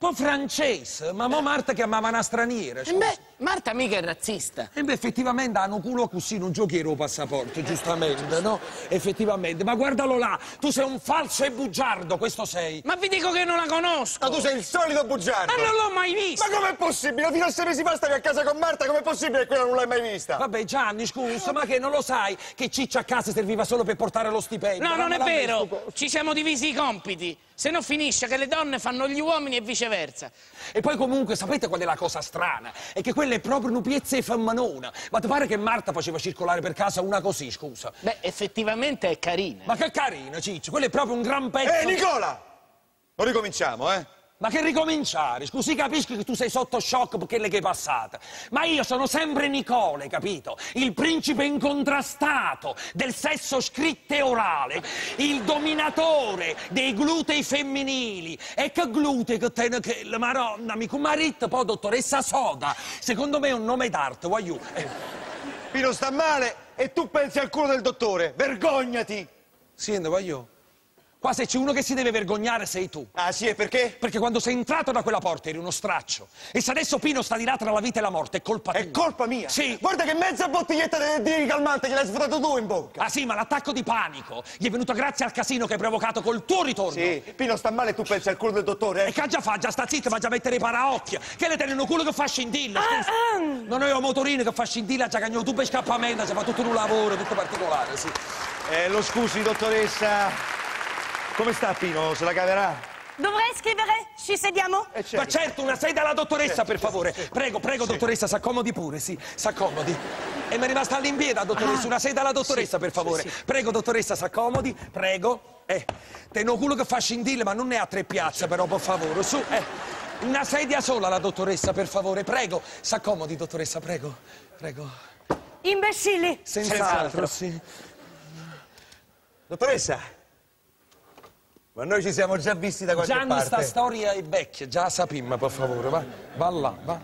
D: po' francese, ma mo Marta chiamava una straniera.
B: E beh, Marta mica è razzista.
D: E beh, effettivamente hanno culo così, non giochiero il passaporto, giustamente, no? Effettivamente, ma guardalo là, tu sei un falso e bugiardo, questo sei.
B: Ma vi dico che non la conosco.
E: Ma tu sei il solito bugiardo!
B: Ma non l'ho mai vista.
E: Ma com'è possibile? Fino a sei mesi fa stavi a casa con Marta, com'è possibile che quella non l'hai mai vista?
D: Vabbè, Gianni, scusa, ma che non lo sai che Ciccia a casa serviva solo per portare lo stipendio?
B: No, non è
D: Dammela a me,
B: vero.
D: sto co-
B: Ci siamo divisi i compiti. Se no finisce che le donne fanno gli uomini e viceversa.
D: E poi comunque, sapete qual è la cosa strana? È che quella è proprio un'upiezza femminona. Ma ti pare che Marta faceva circolare per casa una così, scusa?
B: Beh, effettivamente è carina.
D: Ma che carina, Ciccio, quello è proprio un gran pezzo.
E: Ehi, Nicola! Non ricominciamo, eh?
D: Ma che ricominciare? Scusi, capisco che tu sei sotto shock per quelle che è passata. Ma io sono sempre Nicole, capito? Il principe incontrastato del sesso scritto e orale, il dominatore dei glutei femminili. E che glutei che te ne che la maronna, mi maritto, poi dottoressa Soda. Secondo me è un nome d'arte, voglio. Eh.
E: Pino sta male e tu pensi al culo del dottore. Vergognati!
D: Senti, voglio. Qua se c'è uno che si deve vergognare sei tu.
E: Ah, sì, e perché?
D: Perché quando sei entrato da quella porta eri uno straccio. E se adesso Pino sta di là tra la vita e la morte, è colpa tua.
E: È colpa mia?
D: Sì.
E: Guarda che mezza bottiglietta di, di calmante gliel'hai sfruttato tu in bocca.
D: Ah sì, ma l'attacco di panico gli è venuto grazie al casino che hai provocato col tuo ritorno.
E: Sì, Pino sta male e tu pensi al culo del dottore,
D: E
E: eh?
D: che già fa? Già sta zitto, ma già mettere i paraocchi. Che le tengono un culo che fa scintilla, scusa. Non è un motorino che fa scintilla, già cagno tu per scappamento, si fa tutto un lavoro, tutto particolare, sì.
E: Eh, lo scusi, dottoressa. Come sta Pino? Se la caverà?
F: Dovrei scrivere? Ci sediamo?
E: Eh, certo.
D: Ma certo, una sedia alla dottoressa,
E: Certo,
D: per favore.
E: certo,
D: Prego, prego, dottoressa, s'accomodi pure, sì, s'accomodi. E mi è rimasta all'impieda, dottoressa, una sedia alla dottoressa,
B: sì,
D: per favore.
B: sì, sì.
D: Prego, dottoressa, s'accomodi, prego. Eh, tengo culo che fa scintille, ma non ne ha tre piazze, però, per favore, su, eh. Una sedia sola alla dottoressa, per favore, prego. S'accomodi, dottoressa, prego, prego.
F: Imbecilli!
D: Senz'altro, sì.
E: Dottoressa, ma noi ci siamo già visti da qualche
D: Gianni,
E: parte.
D: sta storia è vecchia, già la sappiamo, per favore, va. Va là, va.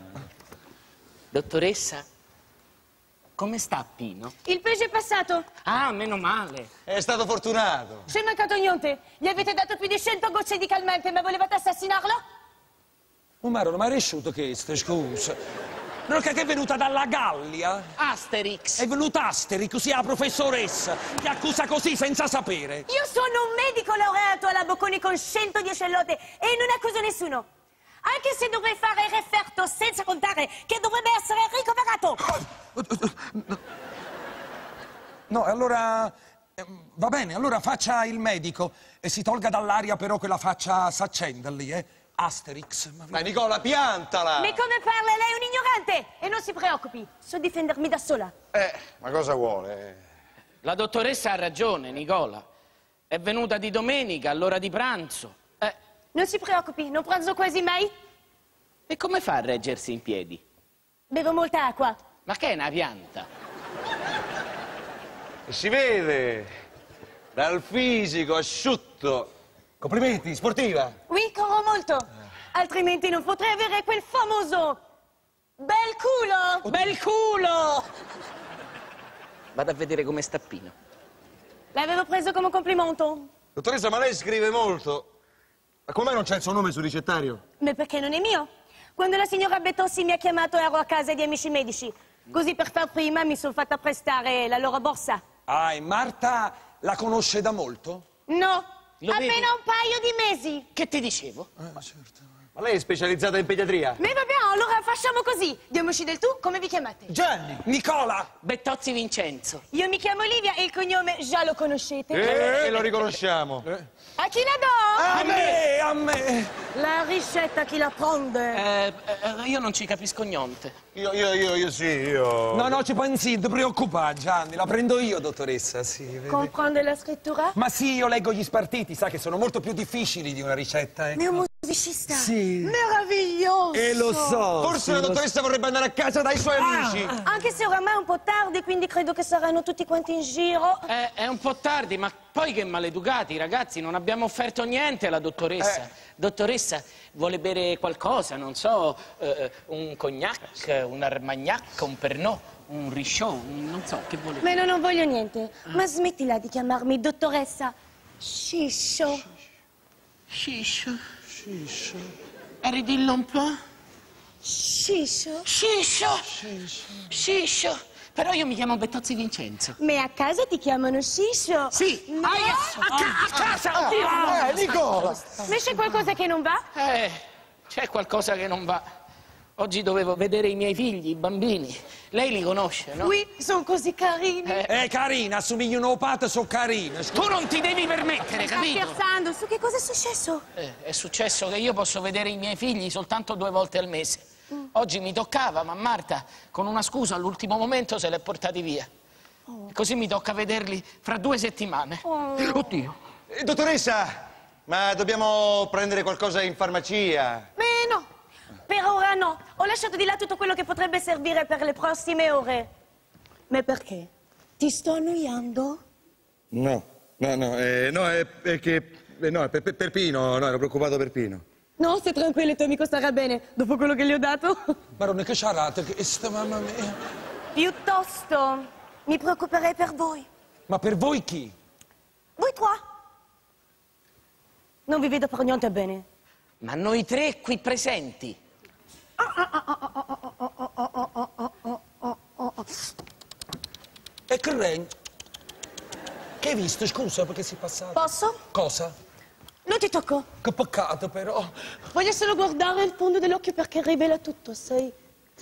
B: Dottoressa, come sta Pino?
F: Il peggio è passato.
B: Ah, meno male.
E: È stato fortunato.
F: C'è mancato niente. Gli avete dato più di cento gocce di calmante, ma volevate assassinarlo?
D: Non mi ero mai riuscito questo, scusa. Non che è venuta dalla Gallia?
B: Asterix.
D: È venuta Asterix, così la professoressa, ti accusa così senza sapere.
F: Io sono un medico laureato alla Bocconi con centodieci lotte e non accuso nessuno. Anche se dovrei fare il referto senza contare che dovrebbe essere ricoverato.
D: No, allora... eh, va bene, allora faccia il medico e si tolga dall'aria però quella faccia s'accenda lì, eh. Asterix. Ma...
E: Dai, Nicola, piantala!
F: Ma come parla? Lei è un ignorante! E non si preoccupi, so difendermi da sola.
E: Eh, ma cosa vuole?
B: La dottoressa ha ragione, Nicola. È venuta di domenica, all'ora di pranzo. Eh,
F: Non si preoccupi, non pranzo quasi mai.
B: e come fa a reggersi in piedi?
F: Bevo molta acqua.
B: Ma che è una pianta?
E: Si vede dal fisico asciutto. Complimenti, sportiva.
F: Oui, corro molto. Altrimenti non potrei avere quel famoso bel culo.
B: Bel culo! Vado a vedere come sta Pino.
F: L'avevo preso come complimento.
E: Dottoressa, ma lei scrive molto. Ma come mai non c'è il suo nome sul ricettario?
F: Ma perché non è mio? Quando la signora Betossi mi ha chiamato ero a casa di amici medici. Così per far prima mi sono fatta prestare la loro borsa.
D: Ah, e Marta la conosce da molto?
F: No,
B: Lo
F: appena
B: vedi?
F: un paio di mesi.
B: Che ti dicevo?
D: Eh, certo.
E: Ma lei è specializzata in pediatria?
F: Ma vabbè, allora facciamo così. Diamoci del tu, come vi chiamate?
E: Gianni!
D: Nicola!
B: Bettozzi Vincenzo.
F: Io mi chiamo Olivia e il cognome già lo conoscete.
E: Eh, e lo riconosciamo.
F: A chi la do?
D: A me, a me!
F: La ricetta chi la prende?
B: Eh, eh, io non ci capisco niente.
E: Io, io, io, io sì, io...
D: No, no, ci pensi, non ti preoccupare, Gianni, la prendo io, dottoressa, sì. vedi.
F: Comprende la scrittura?
D: Ma sì, io leggo gli spartiti, sa che sono molto più difficili di una ricetta, eh.
F: Ma è un musicista.
D: Sì.
F: Meraviglioso.
D: E lo so.
E: Forse la dottoressa vorrebbe andare a casa dai suoi amici.
F: Anche se oramai è un po' tardi, quindi credo che saranno tutti quanti in giro.
B: Eh, è un po' tardi, ma poi che maleducati, ragazzi, non abbiamo offerto niente alla dottoressa.
E: Eh.
B: Dottoressa, vuole bere qualcosa, non so, eh, un cognac, un armagnac, un pernod, un richot, non so, che vuole
F: Ma no, non voglio niente. Ma smettila di chiamarmi dottoressa Sciscio.
B: Sciscio.
D: Sciscio.
B: E ridillo un po'.
F: Sciscio?
B: Sciscio. Sciscio. Però io mi chiamo Bettozzi Vincenzo.
F: Ma a casa ti chiamano Sciscio?
B: Sì.
F: No.
B: Ah, io- a, ca- a casa, oddio.
E: Eh, Nicola!
F: Ma c'è qualcosa che non va?
B: Eh, c'è qualcosa che non va. Oggi dovevo vedere i miei figli, i bambini. Lei li conosce, no?
F: Oui, sono così carini.
B: Eh,
D: Eh, carina, assomigli un opato, sono carina.
B: tu non ti devi permettere,
F: Sta
B: capito?
F: scherzando? Su che cosa è successo?
B: Eh, è successo che io posso vedere i miei figli soltanto due volte al mese. Oggi mi toccava, ma Marta, con una scusa all'ultimo momento, se li è portati via. E così mi tocca vederli fra due settimane. Oddio.
E: Eh, dottoressa, ma dobbiamo prendere qualcosa in farmacia?
F: Ma no, per ora no. Ho lasciato di là tutto quello che potrebbe servire per le prossime ore. Ma perché? Ti sto annoiando?
E: No, no, no, eh, no, è, è che... eh, no, è per, per, per Pino, no, ero preoccupato per Pino.
F: No, stai tranquillo, il tuo amico starà bene, dopo quello che gli ho dato.
D: Maronna, che ciarate, che sta mamma mia.
F: Piuttosto, mi preoccuperei per voi.
D: Ma per voi chi?
F: Voi tre. Non vi vedo per niente bene.
B: Ma noi tre qui presenti.
D: E che regno? Che hai visto? Scusa, perché sei passato?
F: Posso?
D: Cosa?
F: Non ti tocco.
D: Che peccato, però.
F: Voglio solo guardare il fondo dell'occhio perché rivela tutto, sai?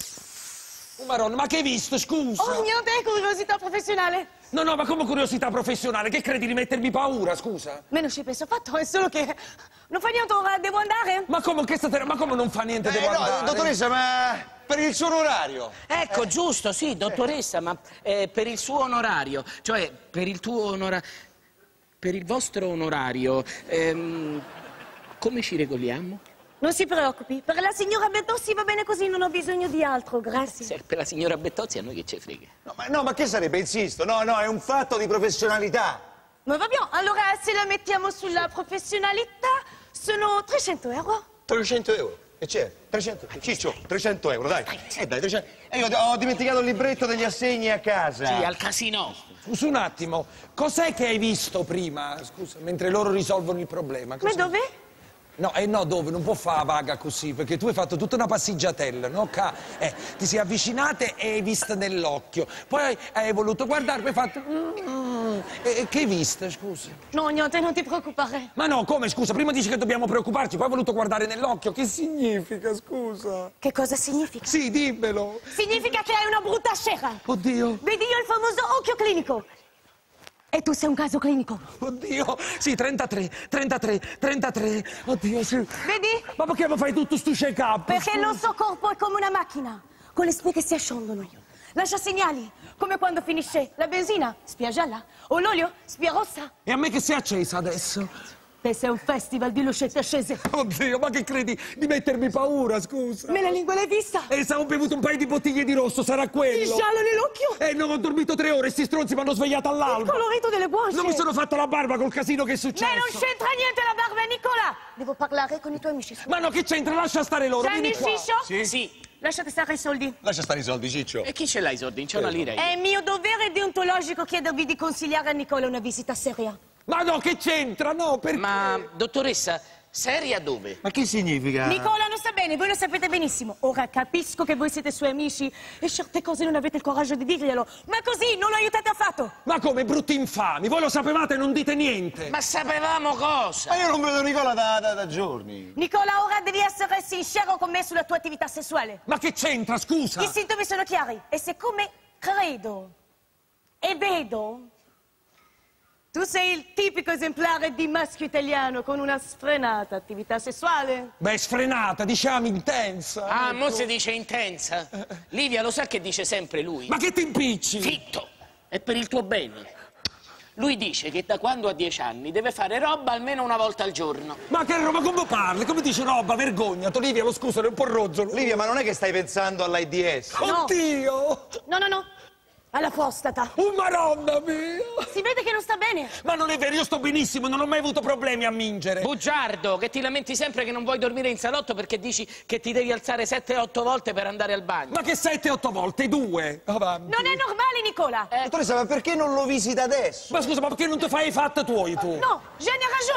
D: Oh, Maronna, ma che hai visto? Scusa.
F: Oh, niente, curiosità professionale.
D: No, no, ma come curiosità professionale? Che credi di mettermi paura, scusa?
F: Ma non ci penso affatto, è solo che... Non fa niente, ora devo andare.
D: Ma come che state... Ma come non fa niente, devo
E: Eh, no,
D: andare?
E: dottoressa, ma per il suo orario?
B: Ecco, giusto, sì, dottoressa, ma eh, per il suo onorario, cioè per il tuo onorario, per il vostro onorario, ehm, come ci regoliamo?
F: Non si preoccupi, per la signora Bettozzi va bene così, non ho bisogno di altro, grazie.
B: Se per la signora Bettozzi a noi che ci frega.
E: No, ma, no, ma che sarebbe? Insisto, no, no, è un fatto di professionalità.
F: Ma va bene, allora se la mettiamo sulla professionalità, sono trecento euro.
E: trecento euro. E c'è? trecento? Ciccio, trecento euro, dai. Eh dai, trecento. E io ho dimenticato il libretto degli assegni a casa.
B: Sì, al casino.
D: Scusa un attimo, cos'è che hai visto prima? Scusa, mentre loro risolvono il problema.
F: Ma
D: Cos'è?
F: dove?
D: No, eh no, dove? Non può fare vaga così, perché tu hai fatto tutta una passeggiatella, no? Ca- eh, ti sei avvicinate e hai visto nell'occhio. Poi hai voluto guardare, poi hai fatto... Mm, e, e che hai visto, scusa?
F: No, niente, non ti preoccupare.
D: Ma no, come, scusa? Prima dici che dobbiamo preoccuparci, poi hai voluto guardare nell'occhio. Che significa, scusa?
F: Che cosa significa?
D: Sì, dimmelo.
F: Significa che hai una brutta scera.
D: Oddio,
F: Vedi io il famoso occhio clinico. E tu sei un caso clinico.
D: oddio. Sì, trentatré, trentatré, trentatré. Oddio, sì.
F: Vedi?
D: Ma perché mi fai tutto sto check-up?
F: Perché il nostro corpo è come una macchina, con le spie che si asciugano. Lascia segnali, come quando finisce la benzina, spia gialla, o l'olio, spia rossa.
D: E a me che sei accesa adesso?
F: Questo è un festival di lucette accese.
D: Oddio, ma che credi di mettermi paura, scusa?
F: Me la lingua l'hai vista?
D: E se ho bevuto un paio di bottiglie di rosso, sarà
F: Il
D: quello?
F: giallo nell'occhio?
D: E non ho dormito tre ore, sti stronzi mi hanno svegliato
F: Il
D: all'alba.
F: colorito delle guance?
D: Non mi sono fatto la barba col casino che è successo.
F: Ma non c'entra niente la barba, Nicola! Devo parlare con i tuoi amici.
D: Ma no, che c'entra? Lascia stare loro,
F: Sei
D: vieni qua.
F: Sciscio?
B: Sì. Sì.
F: Lasciate stare i soldi.
E: Lascia stare i soldi, Ciccio.
B: E chi ce l'ha i soldi? Non c'è una lira io.
F: È mio dovere deontologico chiedervi di consigliare a Nicola una visita seria.
D: Ma no, che c'entra? No, perché?
B: Ma, dottoressa, seria dove?
E: Ma che significa?
F: Nicola non sta bene, voi lo sapete benissimo. Ora capisco che voi siete suoi amici e certe cose non avete il coraggio di dirglielo. Ma così non lo aiutate affatto.
D: Ma come, brutti infami? Voi lo sapevate e non dite niente.
B: Ma sapevamo cosa?
E: Ma io non vedo Nicola da, da, da giorni.
F: Nicola, ora devi essere sincero con me sulla tua attività sessuale.
D: Ma che c'entra, scusa?
F: I sintomi sono chiari e siccome credo e vedo, tu sei il tipico esemplare di maschio italiano con una sfrenata attività sessuale.
D: Beh, sfrenata, diciamo intensa.
B: Ah,
D: ecco.
B: mo si dice intensa. Livia, lo sa che dice sempre lui?
D: Ma che ti impicci?
B: Zitto! È per il tuo bene. Lui dice che da quando ha dieci anni deve fare roba almeno una volta al giorno.
D: Ma che roba, come parli? Come dici roba? Vergogna. Olivia, lo scusa, è un po' rozzo.
E: Livia, ma non è che stai pensando all'AIDS?
F: No.
D: Oddio!
F: No, no, no, alla prostata.
D: Oh, maronna mia!
F: Si vede che non sta bene.
D: Ma non è vero, io sto benissimo, non ho mai avuto problemi a mingere.
B: Bugiardo, che ti lamenti sempre che non vuoi dormire in salotto perché dici che ti devi alzare sette otto volte per andare al bagno.
D: Ma che sette, otto volte? Due? Avanti.
F: Non è normale, Nicola.
E: Dottoressa, ma perché non lo visita adesso?
D: Ma scusa, ma perché non ti fai i fatti tuoi tu?
F: No, Jenny ha ragione.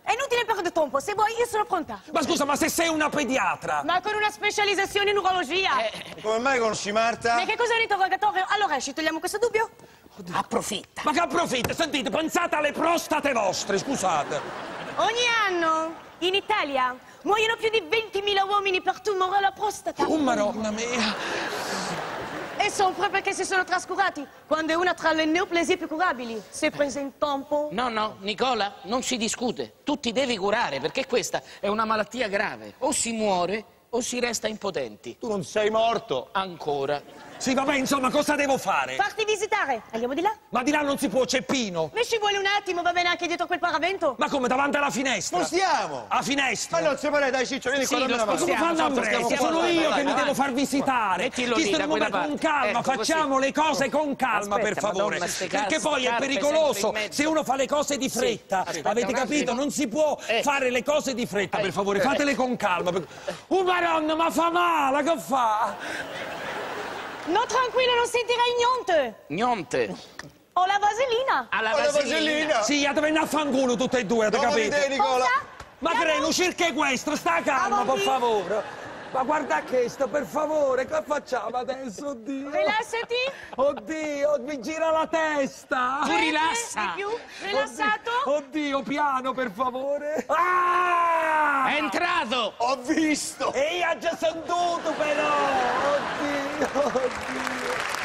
F: È inutile perdere tempo, se vuoi io sono pronta.
D: Ma scusa, ma se sei una pediatra?
F: Ma con una specializzazione in urologia.
B: Eh,
E: Come mai conosci Marta?
F: Ma che cos'è un interrogatorio? Allora, ci togliamo questo dubbio?
B: approfitta.
D: Ma che approfitta? Sentite, pensate alle prostate vostre, scusate.
F: Ogni anno in Italia muoiono più di ventimila uomini per tumore alla prostata.
D: Oh, madonna mia.
F: E sempre perché si sono trascurati, quando è una tra le neoplasie più curabili. Se prese in tempo.
B: No, no, Nicola, non si discute. Tu ti devi curare, perché questa è una malattia grave. O si muore o si resta impotenti.
E: Tu non sei morto.
B: Ancora.
D: Sì, vabbè, insomma, cosa devo fare?
F: Farti visitare. Andiamo di là?
D: Ma di là non si può, c'è Pino.
F: Ma ci vuole un attimo, va bene anche dietro quel paravento?
D: Ma come, davanti alla finestra?
E: Spostiamo.
D: A finestra?
E: Ma non si pare, dai Ciccio, vieni
B: Sì,
E: qua, dammi
B: lo
E: una mano.
D: Ma come
B: Stiamo,
D: fanno
B: stiamo,
D: Andrea?
B: stiamo,
D: Sono
B: stiamo,
D: io
B: vai,
D: che mi
B: vai.
D: devo far visitare.
B: Mettilo
D: Chi
B: lì,
D: sta
B: da
D: in
B: quella
D: momento con
B: parte.
D: calma,
B: Ecco,
D: facciamo
B: così.
D: le cose con calma,
B: Aspetta,
D: per favore.
B: Madonna, ste
D: Perché
B: cazzo,
D: poi è
B: scarpe
D: pericoloso.
B: sempre in mezzo.
D: Se uno fa le cose di fretta,
B: aspetta
D: avete
B: un
D: capito?
B: attimo.
D: Non si può
B: Eh.
D: fare le cose di fretta, per
B: Eh.
D: favore. Fatele con calma. Oh, madonna, ma fa male, che fa?
F: No, tranquillo, non sentirai niente.
B: Niente.
F: Ho la vasellina.
B: Alla
E: Con la
B: vasellina.
E: vasellina.
D: Sì, ya dove a fanculo tutte e due, avete
E: Dove
D: capito?
E: vedi, Nicola?
D: Ma Creno, cerca questo, sta calma, per
F: Avanti.
D: favore. Ma guarda questo, per favore, che facciamo adesso, oddio?
F: Rilassati.
D: Oddio, mi gira la testa.
B: Tu rilassa.
F: Di più. Rilassato.
D: Oddio, piano, per favore. Ah!
B: È entrato.
E: Ho visto.
D: E io ho già sentito, però. Oddio, oddio.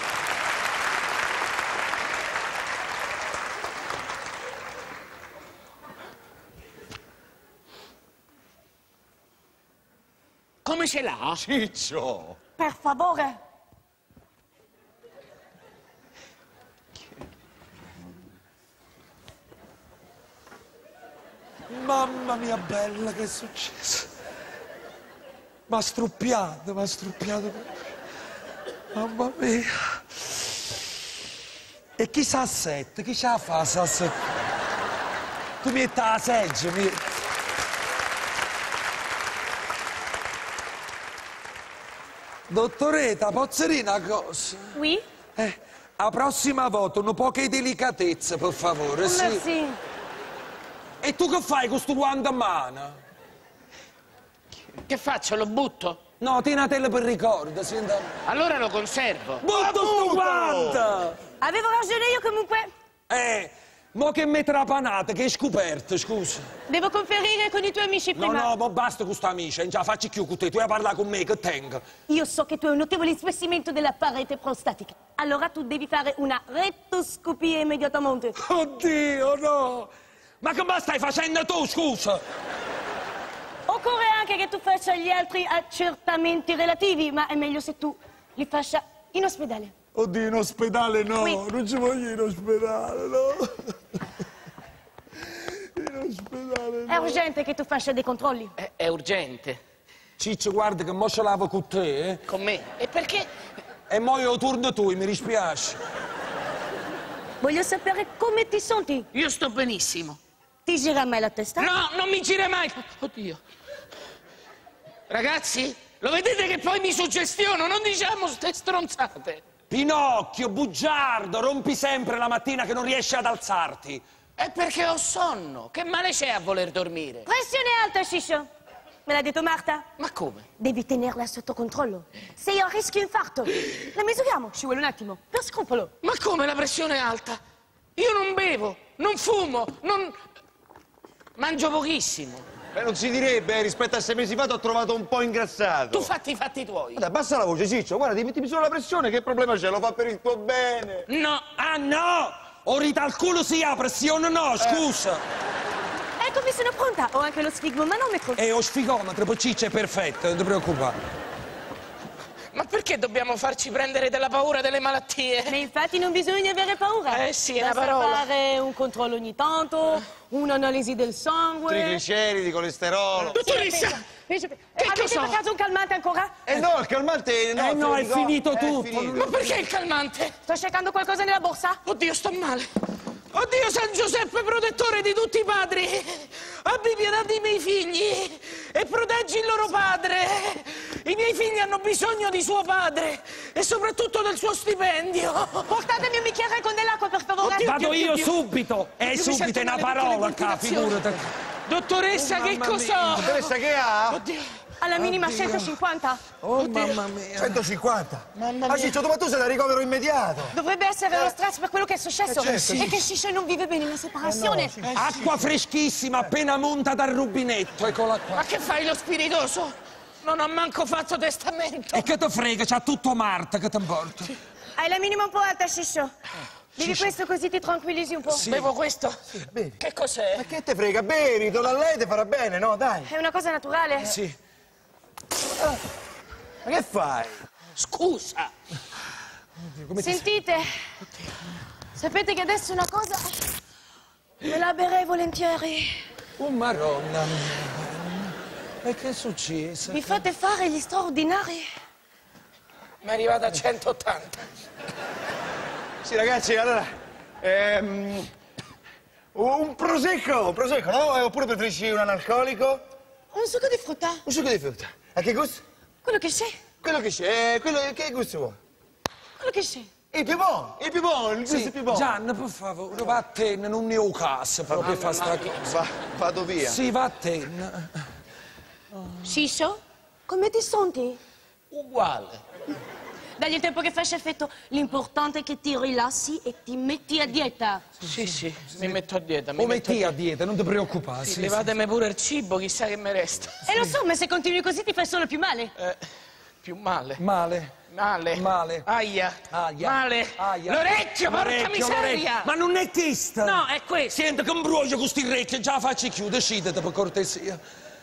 B: Come ce l'ha?
E: Ciccio.
F: Per favore.
D: Mamma mia bella, che è successo? Ma struppiato, ma struppiato. Mamma mia. E chi sa sette? Chi c'ha fa sa sette? Tu mi metti la seggio, mi... Dottoretta, posso dire una cosa?
F: Oui.
D: Eh, la prossima volta un po' che delicatezza, per favore, sì?
F: Merci.
D: E tu che fai con sto guanto a mano?
B: Che faccio? Lo butto?
D: No, tenatelo per ricordo, sì.
B: Allora lo conservo.
D: Butto sto guanto!
F: Avevo ragione io comunque.
D: Eh, mo che mi trapanate, che hai scoperto, scusa.
F: Devo conferire con i tuoi amici
D: No,
F: prima.
D: no, ma basta con sta amica, non ce la faccio più con te, tu hai parlato con me, che tengo.
F: Io so che tu hai un notevole spessimento della parete prostatica. Allora tu devi fare una rettoscopia immediatamente.
D: Oddio, no! Ma che stai facendo tu, scusa?
F: Occorre anche che tu faccia gli altri accertamenti relativi, ma è meglio se tu li faccia in ospedale.
D: Oddio, in ospedale no,
F: Qui.
D: non ci voglio in ospedale, no. In ospedale
F: È urgente che tu faccia dei controlli.
B: È, è urgente.
D: Ciccio, guarda che mo ce lavo con te, eh.
B: Con me. E perché?
D: E mo io turno tu, mi dispiace.
F: Voglio sapere come ti senti.
B: Io sto benissimo.
F: Ti gira mai la testa?
B: No, non mi gira mai. Oddio. Ragazzi, lo vedete che poi mi suggestiono? Non diciamo ste stronzate.
D: Pinocchio, bugiardo, rompi sempre la mattina che non riesci ad alzarti.
B: È perché ho sonno. Che male c'è a voler dormire?
F: Pressione alta, Sciscio. Me l'ha detto Marta.
B: Ma come?
F: Devi tenerla sotto controllo. Sei a rischio infarto. La misuriamo, ci vuole un attimo. Per scrupolo.
B: Ma come la pressione è alta? Io non bevo, non fumo, non... Mangio pochissimo.
E: Beh, non si direbbe, eh, rispetto a sei mesi fa ti ho trovato un po' ingrassato.
B: Tu fatti i fatti tuoi.
E: Guarda, abbassa la voce, Ciccio, guarda, ti metti solo la pressione, che problema c'è? Lo fa per il tuo bene.
B: No.
D: Ah no! Orita al culo si apre, pressione no, scusa.
F: Eccomi, sono pronta. Ho anche lo sfigmomanometro.
D: E ho sfigometro, poi Ciccio è perfetto, non ti preoccupare.
B: Ma perché dobbiamo farci prendere dalla paura delle malattie?
F: Ma infatti non bisogna avere paura.
B: Eh sì, è una
F: Basta
B: parola.
F: fare un controllo ogni tanto, un'analisi del sangue.
E: Trigliceridi, colesterolo.
B: Dottoressa!
F: Invece-
B: Che
F: Avete
B: cosa ho?
F: per caso un calmante ancora?
E: Eh no, il calmante no.
D: Eh no, è
E: Federico,
D: finito
E: è
D: tutto.
E: finito.
B: Ma perché il calmante?
F: Sto cercando qualcosa nella borsa?
B: Oddio, sto male. Oddio, San Giuseppe, protettore di tutti i padri. Abbi pietà dei miei figli e proteggi il loro padre. I miei figli hanno bisogno di suo padre e soprattutto del suo stipendio.
F: Portatemi un bicchiere con dell'acqua, per favore.
B: Oddio.
D: Vado io
B: Dio.
D: subito. E
B: Io mi
D: subito
B: sento
D: è una
B: male perché
D: parola,
B: le
D: qua,
B: complicazioni.
D: figurati.
B: Dottoressa,
D: Oh,
B: che
D: mamma
B: cos'ho?
D: mia.
E: Dottoressa, che ha?
B: Oddio.
F: Alla minima
D: Oddio.
F: centocinquanta.
D: Oh, mamma mia.
E: centocinquanta?
B: Mamma
E: Ah,
B: mia.
E: Ciccio, ma tu sei da ricovero immediato.
F: Dovrebbe essere lo stress per quello che è successo.
E: Eh, certo,
F: E che Shisha non vive bene una separazione.
E: Eh, no,
D: Acqua freschissima, appena monta dal rubinetto, eccola qua.
B: Ma che fai lo spiritoso? Non ho manco fatto testamento.
D: E che te frega, c'ha tutto Marta che ti importa.
F: Hai la minima un po' alta, Shisho. Bevi questo così ti tranquillizzi un po'.
B: Bevo questo?
E: bevi.
B: Che cos'è?
E: Ma che te frega? Bevi, do a lei ti farà bene, no? Dai.
F: È una cosa naturale.
D: Sì.
E: Ma che fai?
B: Scusa.
F: Sentite, sapete che adesso una cosa me la berrei volentieri.
D: Oh, maronna mia. E che è successo?
F: Mi fate fare gli straordinari.
B: Mi è arrivata a centottanta.
E: Sì, ragazzi, allora... Ehm, un prosecco, un prosecco, no? Oppure preferisci un analcolico?
F: Un succo di frutta.
E: Un succo di frutta. A che gusto?
F: Quello che c'è.
E: Quello che c'è, quello che gusto vuoi?
F: Quello che c'è.
E: Il più buono, il più buono, il gusto più buono.
D: Gian, per favore, va a te, non ne ho cassa proprio fa sta cosa.
E: Va, vado via.
D: Sì, va a te.
F: Shisho, come ti senti?
B: Uguale.
F: Dagli il tempo che faccia effetto, l'importante è che ti rilassi e ti metti a dieta.
B: Sì, sì, mi metto a dieta. Mi
D: O
B: metto
D: metti a dieta, non ti preoccupare.
B: Sì,
D: Sì,
B: levatemi pure il cibo, chissà che mi resta.
F: E lo so, ma se continui così ti fai solo più male.
B: Eh, più male.
D: sì. Male.
B: Male.
D: Male.
B: Aia.
D: Aia.
B: Male.
D: Aia.
B: L'orecchio, porca
D: L'orecchio,
B: miseria.
D: l'orecchio. Ma non è questo.
B: No, è questo.
D: Senti che imbroglio con sti orecchi, già la faccio chiudere, decidete per cortesia.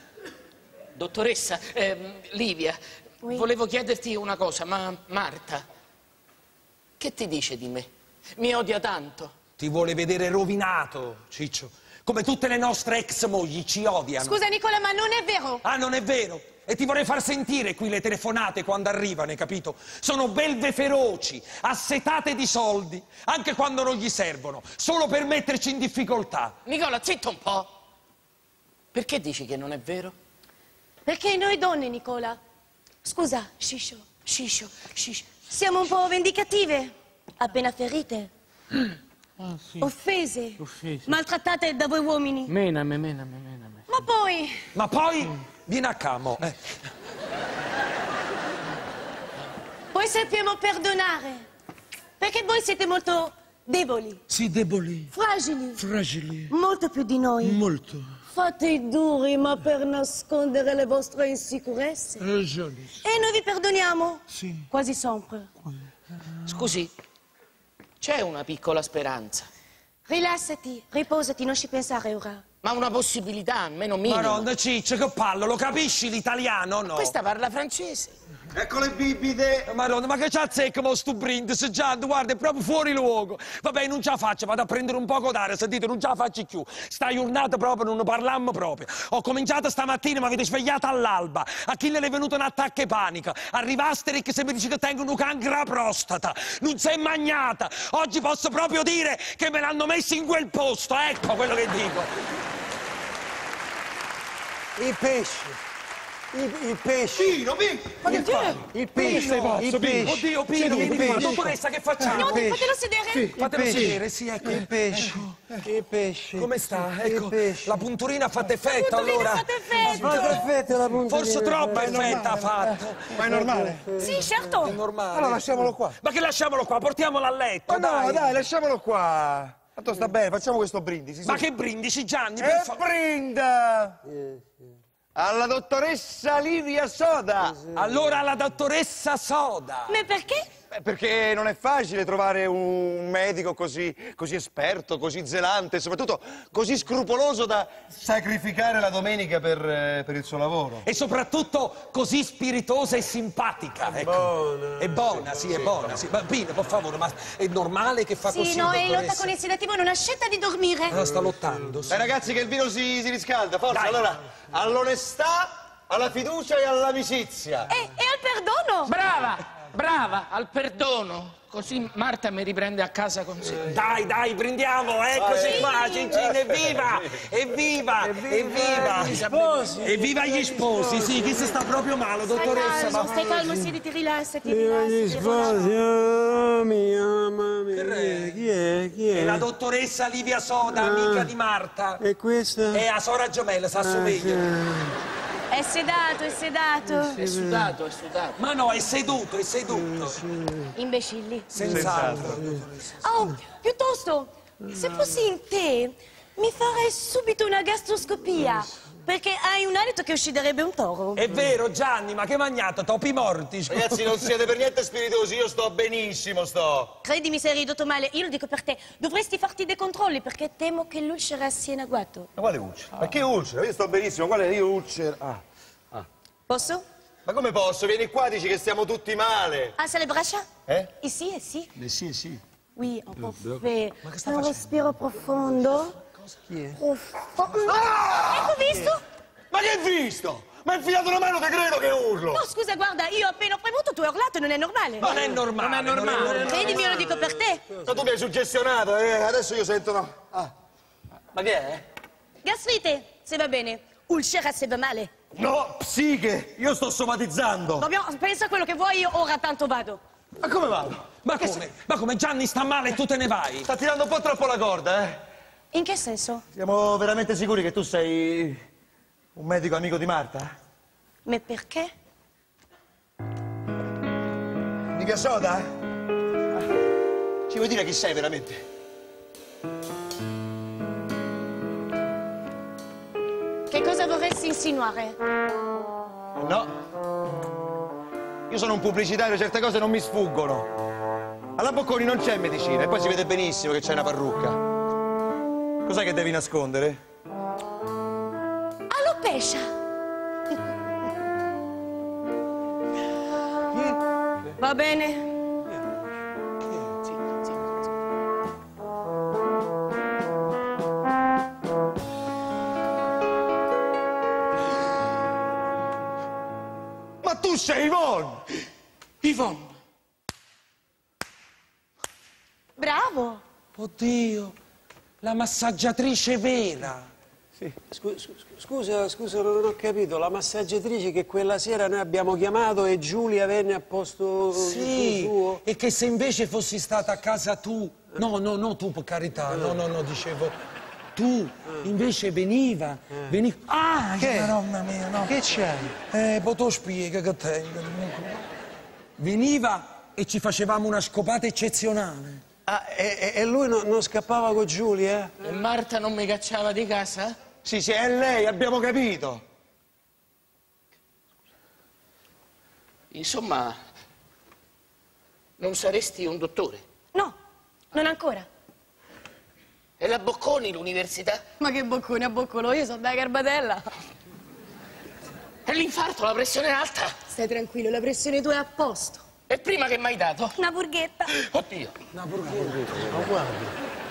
B: Dottoressa, ehm, Livia,
F: Oui.
B: volevo chiederti una cosa, ma Marta, che ti dice di me? Mi odia tanto.
D: Ti vuole vedere rovinato, Ciccio. Come tutte le nostre ex mogli ci odiano.
F: Scusa Nicola, ma non è vero.
D: Ah, non è vero? E ti vorrei far sentire qui le telefonate quando arrivano, hai capito? Sono belve feroci, assetate di soldi, anche quando non gli servono, solo per metterci in difficoltà.
B: Nicola, zitto un po'. Perché dici che non è vero?
F: Perché noi donne, Nicola. Scusa, Shisho, Shisho, Shisho. Siamo un po' vendicative, appena ferite.
B: Ah, sì.
F: Offese,
B: Offese.
F: maltrattate da voi uomini.
B: Mename, mename, mename.
F: Ma poi,
D: Ma poi vieni a camo. Eh.
F: poi sappiamo perdonare. Perché voi siete molto deboli,
D: Si deboli,
F: fragili,
D: fragili,
F: molto più di noi.
D: molto.
F: Fate i duri, ma per nascondere le vostre insicurezze.
D: Ragioni.
F: E noi vi perdoniamo.
D: Sì.
F: Quasi sempre.
B: Scusi, c'è una piccola speranza,
F: Rilassati, riposati, non ci pensare ora.
B: ma una possibilità, almeno minima.
D: Madonna Ciccio, che pallo, lo capisci l'italiano o no?
B: Questa parla francese.
E: Ecco le bibite.
D: Madonna, ma che c'ha zecca mo stu brindisi, Gian, guarda, è proprio fuori luogo. Vabbè, non ce la faccio, vado a prendere un poco d'aria, sentite, non ce la faccio più. Sta giornata proprio, non ne parlammo proprio. Ho cominciato stamattina, mi avete svegliato all'alba. A chi le è venuto un attacco panico. Arrivaste che se mi dice che tengo un cancro alla prostata. Non si è magnata. Oggi posso proprio dire che me l'hanno messo in quel posto, ecco quello che dico.
A: Il pesce. Il, il pesce.
E: Pino, Pino.
F: Ma che c'è?
A: Il pesce.
D: Pino,
A: il pesce.
D: Oddio, Pino,
A: il
D: Pino,
A: pesce.
D: dottoressa, che facciamo?
F: No, fatelo sedere.
A: Sì, il
D: Fatelo
A: pesce.
D: sedere, sì, ecco.
A: Il pesce. Il pesce.
D: Come sta?
A: Il
D: Ecco,
A: pesce.
D: la punturina ha fatto effetto,
F: Punturina
D: allora.
F: fate effetto.
A: Ma perfetto la punta.
D: Forse
A: di-
D: troppo
A: Eh,
D: effetto ha fatto.
E: Ma è normale?
F: Sì, certo.
D: È normale.
E: Allora lasciamolo qua.
D: Ma che lasciamolo qua, portiamolo a letto,
E: Ma no,
D: dai.
E: dai, lasciamolo qua. Tanto sta bene, facciamo questo brindisi.
D: Ma
E: sì.
D: che brindisi, Gianni, per
E: E
D: favore.
E: brinda! Alla dottoressa Livia Soda!
D: Allora la dottoressa Soda.
F: Ma perché?
E: Eh, Perché non è facile trovare un medico così, così esperto, così zelante e soprattutto così scrupoloso da sacrificare la domenica per, eh, per il suo lavoro.
D: E soprattutto così spiritosa e simpatica. Ecco.
A: Buona.
D: È buona, sì, è buona. Sì. Ma Pino, per favore, ma è normale che fa
F: Sì,
D: così?
F: no, è in lotta
D: dottoressa?
F: con il sedativo, non ha scelta di dormire.
D: Ah, sta lottando, sì.
E: Dai ragazzi che il vino si, si riscalda, forza!
D: Dai.
E: Allora, all'onestà, alla fiducia e all'amicizia.
F: E, e al perdono.
B: Brava, brava. brava, al perdono. Così Marta mi riprende a casa con sé.
D: Dai, dai, prendiamo, eccoci qua, Cincin, evviva, evviva, evviva.
A: Gli sposi.
D: Evviva gli sposi, sì, chi si sta proprio male, dottoressa?
F: Calmo, stai calmo, siediti, rilassati,
A: Viva gli
F: rilassati.
A: sposi, oh mia, mamma mia. Chi è? Chi
D: È
A: è?
D: la dottoressa Livia Soda, amica di Marta.
A: E questa?
D: È a Sora Gemella, si assomiglia.
F: È sedato, è sedato.
B: È sudato, è sudato.
D: Ma no, è seduto, è seduto.
F: Imbecilli.
D: Senz'altro.
F: Oh, piuttosto, se fossi in te, mi farei subito una gastroscopia. Perché hai un alito che ucciderebbe un toro.
D: È vero, Gianni, ma che magnato, topi morti.
E: Ragazzi, non siete per niente spiritosi, io sto benissimo, sto.
F: Credimi, sei ridotto male. Io lo dico per te. Dovresti farti dei controlli perché temo che l'ulcera sia in agguato.
E: Ma quale ulcera? Ma che ulcera? Io sto benissimo, quale io ulcera? Ah.
F: Posso?
E: Ma come posso? Vieni qua, dici che stiamo tutti male.
F: Alza le braccia.
E: Eh?
F: Ici, ici.
A: Eh sì, sì.
F: Oui, on peut faire un respiro profondo.
A: Chi è?
F: Profondo. Ecco, visto?
E: Ma che hai visto? Ma hai infilato una mano, te credo che urlo.
F: No, scusa, guarda, io ho appena premuto, tu hai urlato, non è normale.
D: Non è normale.
B: Non è normale.
F: Credimi, io lo dico per te.
E: Ma tu mi hai suggestionato, eh? Adesso io sento no. Ah.
B: Ma che è?
F: Gastrite, se va bene. Ulcera, se va male.
E: No, psiche, io sto somatizzando.
F: Dobbiamo, pensa a quello che vuoi, io ora tanto vado.
E: Ma come vado?
D: Ma come? Ma come Gianni sta male e tu te ne vai?
E: Sta tirando un po' troppo la corda, eh?
F: In che senso?
E: Siamo veramente sicuri che tu sei un medico amico di Marta?
F: Ma perché?
E: Livia Soda? Ah. Ci vuoi dire chi sei veramente?
F: Che cosa vorresti insinuare?
E: No. Io sono un pubblicitario, certe cose non mi sfuggono. Alla Bocconi non c'è medicina e poi si vede benissimo che c'è una parrucca. Cos'è che devi nascondere?
F: Alopecia. Va bene.
E: Ma tu sei Yvonne!
B: Yvonne.
F: Bravo.
D: Oddio, la massaggiatrice vera.
A: Sì. Scu- scu- Scusa, scusa, non ho capito. La massaggiatrice che quella sera noi abbiamo chiamato e Giulia venne a posto
D: Sì,
A: suo?
D: e che se invece fossi stata a casa tu... No, no, no, tu, per carità, no, no, no, dicevo... Tu, invece veniva, veniva... Ah,
A: Che?
D: Madonna mia, no.
A: Che c'hai?
D: Eh, poi te lo spiego che tengo. Veniva e ci facevamo una scopata eccezionale.
A: Ah, e, e lui no- non scappava con Giulia?
B: E Marta non mi cacciava di casa?
E: Sì, sì, è lei, abbiamo capito.
B: Insomma, non saresti un dottore?
F: No, non ancora.
B: E la Bocconi, l'università?
F: Ma che boccone a boccolo, io sono da Garbatella.
B: E l'infarto, la pressione alta?
F: Stai tranquillo, la pressione tua è a posto.
B: E prima che mi hai dato?
F: Una burghetta.
B: Oddio.
A: Ma guarda.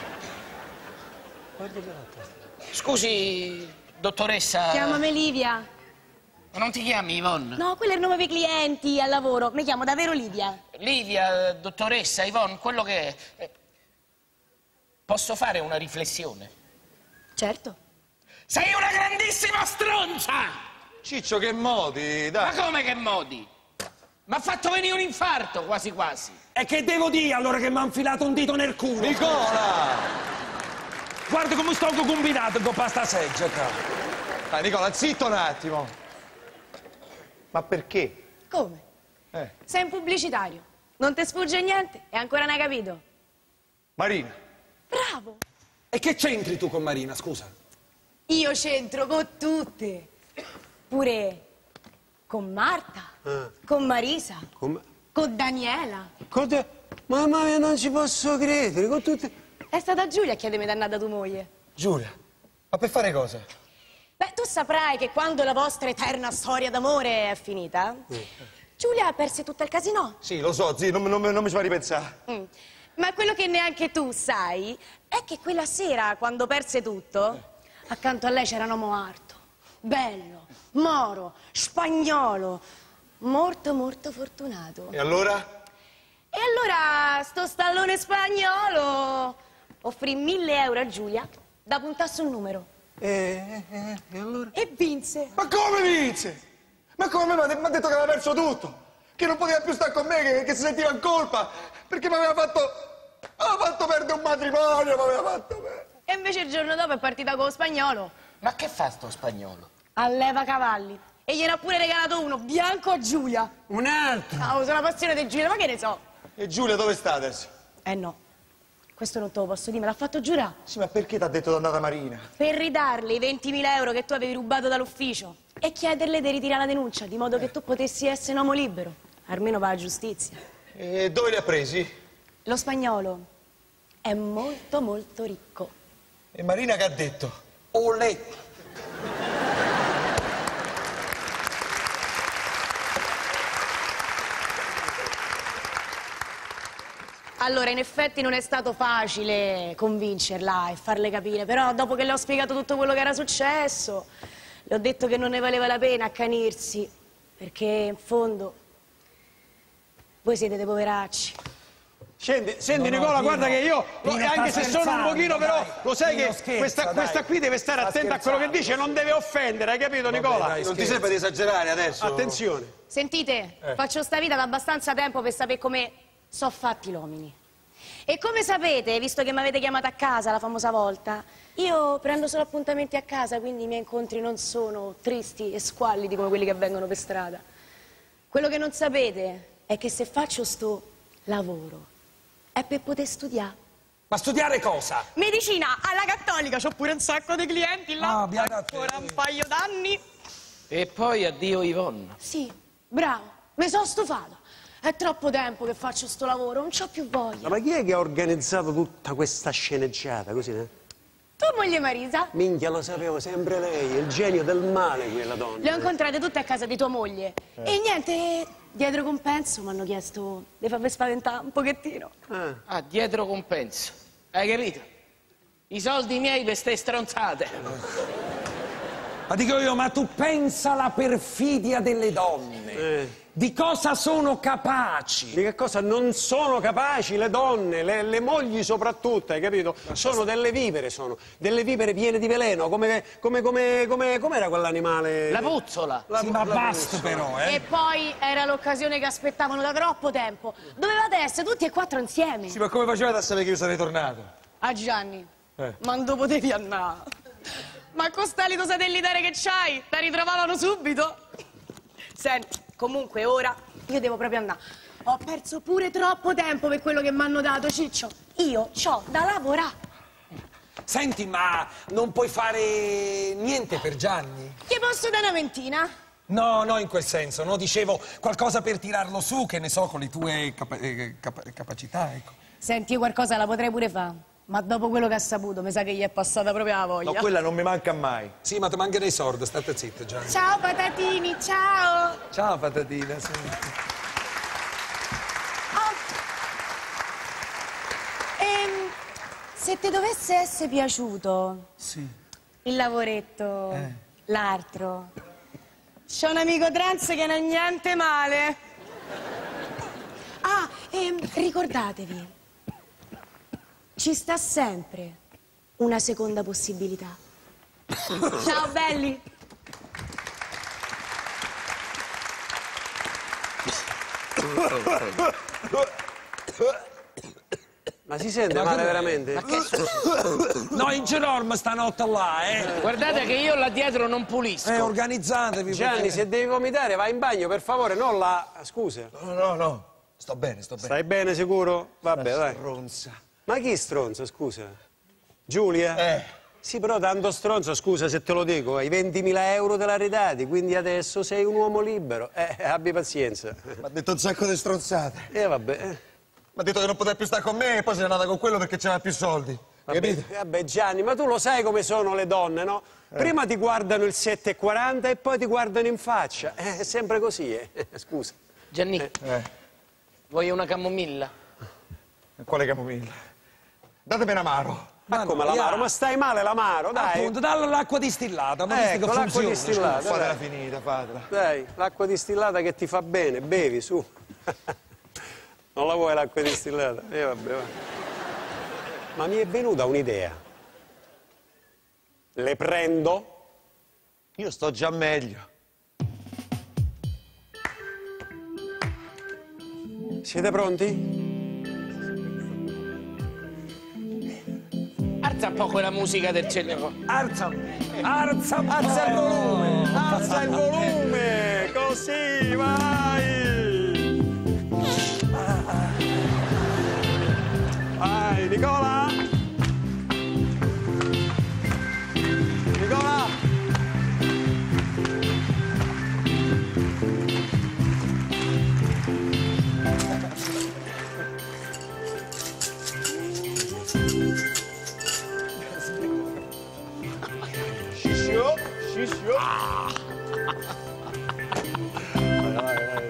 B: Scusi, dottoressa...
F: Chiamami Livia.
B: Ma non ti chiami Yvonne?
F: No, quello è il nome dei clienti al lavoro. Mi chiamo davvero Livia.
B: Livia, dottoressa, Yvonne, quello che è... eh, Posso fare una riflessione?
F: Certo.
B: Sei una grandissima stronza!
E: Ciccio, che modi,
B: Ma
E: dai.
B: come che modi? Mi ha fatto venire un infarto, quasi quasi.
D: E che devo dire allora che mi ha infilato un dito nel culo?
E: Nicola!
D: Guarda come sto combinato con pasta seggia, qua.
E: Dai, Nicola, zitto un attimo. Ma perché?
F: Come?
E: Eh.
F: Sei un pubblicitario. Non ti sfugge niente e ancora non hai capito.
E: Marina.
F: Bravo.
D: E che c'entri tu con Marina, scusa?
F: Io c'entro con tutte. Pure con Marta,
A: Ah.
F: con Marisa,
A: Come?
F: con Daniela.
A: Con te- Mamma mia, non ci posso credere, con tutte...
F: È stata Giulia a chiedermi dannata tua moglie.
E: Giulia. Ma per fare cosa?
F: Beh, tu saprai che quando la vostra eterna storia d'amore è finita, Giulia perse tutto il casino.
E: Sì, lo so, zii, non, non- non mi ci fa ripensare.
F: Mm. Ma quello che neanche tu sai è che quella sera, quando perse tutto, accanto a lei c'era un uomo alto, bello, moro, spagnolo, molto molto fortunato.
E: E allora?
F: allora sto stallone spagnolo offrì mille euro a Giulia da puntare sul numero.
A: E, e, e allora?
F: E vinse.
E: Ma come vinse? Ma come mi ha detto che aveva perso tutto? Che non poteva più stare con me, che, che si sentiva in colpa, perché mi aveva fatto... aveva fatto perdere un matrimonio, mi aveva fatto perdere.
F: E invece il giorno dopo è partita con lo spagnolo.
B: Ma che fa sto spagnolo?
F: Alleva cavalli. E gliene ha pure regalato uno, bianco a Giulia.
A: Un altro!
F: Ah, uso la passione di Giulia, ma che ne so?
E: E Giulia dove sta adesso?
F: Eh no, questo non te lo posso dire, me l'ha fatto giurare.
E: Sì, ma perché ti ha detto d'andata Marina?
F: Per ridarle i ventimila euro che tu avevi rubato dall'ufficio e chiederle di ritirare la denuncia, di modo che tu potessi essere un uomo libero. Almeno va a giustizia.
E: E dove li ha presi?
F: Lo spagnolo è molto molto ricco.
E: E Marina che ha detto?
D: Olè.
F: Allora, in effetti non è stato facile convincerla e farle capire, però dopo che le ho spiegato tutto quello che era successo, le ho detto che non ne valeva la pena accanirsi, perché in fondo voi siete dei poveracci.
A: Scendi, senti
D: No, no,
A: Nicola,
D: Pino,
A: guarda che io,
D: Pino,
A: anche
D: sta
A: se sono un
D: scherzando,
A: pochino, però
D: dai.
A: lo sai
D: Pino,
A: che
D: scherza,
A: questa,
D: dai.
A: questa qui deve stare
D: Sta
A: attenta a quello che
D: scherzando.
A: dice, non deve offendere, hai capito Nicola?
D: dai,
E: Non ti
D: scherzo.
E: sembra di esagerare adesso?
A: Attenzione.
F: Sentite, faccio sta vita da abbastanza tempo per sapere come so fatti gli uomini. E come sapete, visto che mi avete chiamato a casa la famosa volta, io prendo solo appuntamenti a casa, quindi i miei incontri non sono tristi e squallidi come quelli che avvengono per strada. Quello che non sapete è che se faccio sto lavoro è per poter studiare.
D: Ma studiare cosa?
F: Medicina alla Cattolica, c'ho pure un sacco di clienti là,
D: Ah, beata te.
F: ancora un paio d'anni.
B: E poi addio Yvonne.
F: Sì, bravo, mi sono stufata. È troppo tempo che faccio sto lavoro, non c'ho più voglia.
A: Ma chi è che ha organizzato tutta questa sceneggiata, così, eh?
F: Tua moglie Marisa?
A: Minchia, lo sapevo, sempre lei, è il genio del male quella donna.
F: Le ho incontrate tutte a casa di tua moglie.
A: Eh.
F: E niente, dietro compenso mi hanno chiesto di farvi spaventare un pochettino.
A: Ah.
B: Ah, dietro compenso. Hai capito? I soldi miei per ste stronzate.
D: Ma dico io, ma tu pensa alla perfidia delle donne?
A: Eh.
D: Di cosa sono capaci?
A: Di che cosa non sono capaci le donne, le, le mogli soprattutto, hai capito? Sono delle vipere, sono delle vipere piene di veleno, come, come, come, come, com'era quell'animale?
B: La puzzola.
A: La-
D: Sì, ma
A: la
D: basta
A: puzzola.
D: però, eh?
F: E poi era l'occasione che aspettavano da troppo tempo. Dovevate essere tutti e quattro insieme.
E: Sì, ma come facevate a sapere che io sarei tornato?
F: A Gianni,
E: Eh.
F: ma non potevi andare. Ma con st'alito satellitare che c'hai, la ritrovavano subito. Senti, comunque ora io devo proprio andare. Ho perso pure troppo tempo per quello che mi hanno dato, Ciccio. Io c'ho da lavorare.
D: Senti, ma non puoi fare niente per Gianni?
F: Ti posso dare una ventina?
D: No, no, in quel senso, no? Dicevo qualcosa per tirarlo su, che ne so, con le tue capa- eh, capa- capacità, ecco.
F: Senti, io qualcosa la potrei pure fare. Ma dopo quello che ha saputo, mi sa che gli è passata proprio la voglia.
E: No, quella non mi manca mai.
D: Sì, ma ti mancano i soldi, state zitto, Gianni.
F: Ciao patatini, ciao!
E: Ciao, patatina, sì.
F: Ehm, se ti dovesse essere piaciuto
E: Sì.
F: il lavoretto, l'altro, c'ho un amico trans che non è niente male. Ah, ehm, ricordatevi, ci sta sempre una seconda possibilità. Ciao belli!
A: Ma si sente male veramente?
B: Ma che è successo?
D: No, in Gerolmo stanotte là, eh.
B: Guardate che io là dietro non pulisco.
D: Eh, organizzatevi.
A: Gianni,
D: perché-
A: se devi vomitare vai in bagno, per favore, non là. Scusa.
E: No, no, no. Sto bene, sto bene.
A: Stai bene sicuro? Vabbè, dai.
E: Stronza.
A: Ma chi stronzo, scusa? Giulia?
E: Eh.
A: Sì, però tanto stronzo, scusa se te lo dico, i ventimila euro te l'ha ridati, quindi adesso sei un uomo libero. Eh, abbi pazienza.
E: Mi ha detto un sacco di stronzate.
A: E eh, vabbè. eh.
E: Mi ha detto che non poteva più stare con me e poi se n'è andata con quello perché c'aveva più soldi.
A: Vabbè,
E: Capito?
A: vabbè, Gianni, ma tu lo sai come sono le donne, no? Prima ti guardano il sette e quaranta e poi ti guardano in faccia. Eh, è sempre così, eh. Scusa.
B: Gianni,
E: Eh.
B: vuoi una camomilla?
E: Quale camomilla? Datemi un amaro.
A: Ma
D: Ma
A: come
D: no,
A: l'amaro?
D: ya.
A: Ma stai male l'amaro, dai.
D: Appunto, dalla l'acqua distillata, ma visto
A: Ecco,
D: che
A: l'acqua
D: funziona.
A: distillata.
E: Fatela
A: dai.
E: finita, fatela.
A: Dai, l'acqua distillata che ti fa bene, bevi, su. Non la vuoi l'acqua distillata? Eh, vabbè, va. Ma mi è venuta un'idea. Le prendo?
E: Io sto già meglio.
A: Siete pronti?
B: Alza un po' quella musica del cielo.
D: Alza, alza,
A: Alza il volume! Alza il volume! Così, vai! Vai, Nicola! Nicola!
E: Sciscio, sciscio.
A: Vai, vai, vai.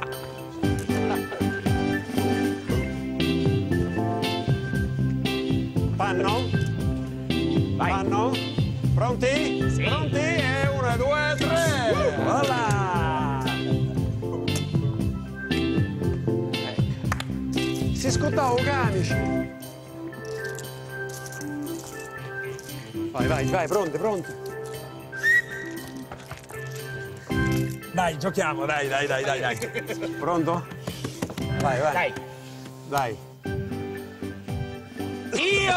A: Panno?
B: Vai.
A: Panno? Pronti?
B: Sì.
A: Pronti? E uno, due, tre! Voilà! Si scottava i camici. Vai, vai, vai, pronti, pronti.
D: Dai, giochiamo, dai, dai, dai, dai, dai.
A: Pronto? Vai, vai.
B: Dai.
A: Dai.
B: Io!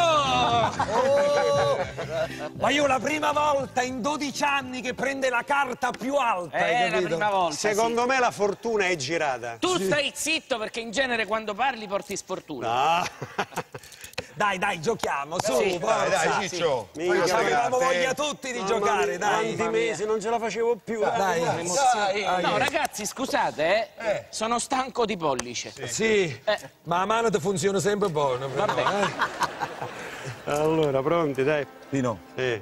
D: Ma io la prima volta in dodici anni che prende la carta più alta, hai
B: È la
D: capito?
B: prima volta.
A: Secondo me la fortuna è girata.
B: Tu stai zitto perché in genere quando parli porti sfortuna.
A: Ah.
D: Dai, dai, giochiamo, su,
B: Sì,
D: forza.
E: Dai, dai, Ciccio.
A: Minchia,
D: Ci avevamo
A: te.
D: voglia tutti di
A: Mamma
D: giocare,
A: mia,
D: dai.
A: Quanti mesi non ce la facevo più.
D: Dai,
E: Dai.
B: No, ragazzi, scusate, eh. Sono stanco di pollice.
D: Sì, ma la mano ti funziona sempre buono. Però, eh.
A: Allora, pronti, dai.
G: Pino,
A: Eh,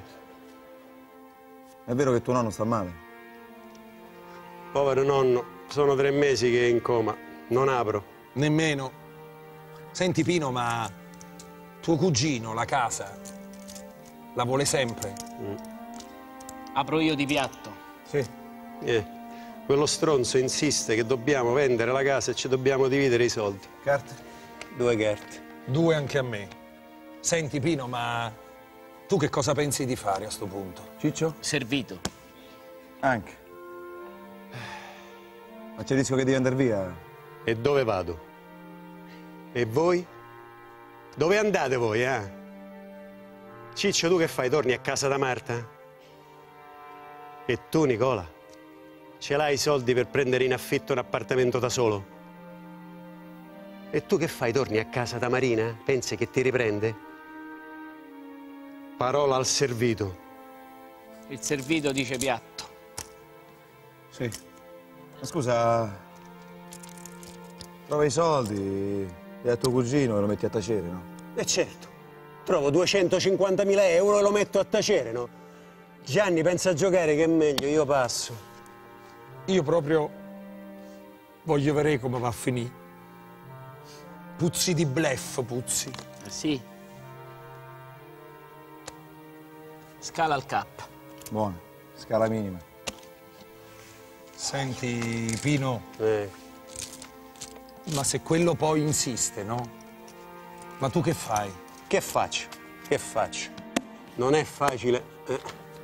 G: è vero che tuo nonno sta male?
A: povero nonno, sono tre mesi che è in coma. Non apro.
D: Nemmeno. Senti, Pino, ma tuo cugino, la casa, la vuole sempre?
B: Apro io di piatto.
G: Sì.
A: Eh, quello stronzo insiste che dobbiamo vendere la casa e ci dobbiamo dividere i soldi.
G: Carte?
A: Due carte.
D: Due anche a me. Senti, Pino, ma tu che cosa pensi di fare a sto punto?
G: Ciccio?
B: Servito.
G: Anche. Ma c'è il rischio che devi andare via?
A: E dove vado? E voi? Dove andate voi, eh? Ciccio, tu che fai? Torni a casa da Marta? E tu, Nicola? Ce l'hai i soldi per prendere in affitto un appartamento da solo? E tu che fai? Torni a casa da Marina? Pensi che ti riprende? Parola al servito.
B: Il servito dice piatto.
G: Sì. Ma scusa, trova i soldi e a tuo cugino lo metti a tacere, no?
A: E certo, trovo duecentocinquantamila euro e lo metto a tacere, no? Gianni pensa a giocare che è meglio, io passo.
D: Io proprio voglio vedere come va a finire. Puzzi di bluff, puzzi.
B: Eh sì. Scala al cap.
G: Buono, scala minima.
D: Senti, Pino,
A: Eh,
D: ma se quello poi insiste, no? Ma tu che fai?
A: che faccio? Che faccio? Non è facile. Eh.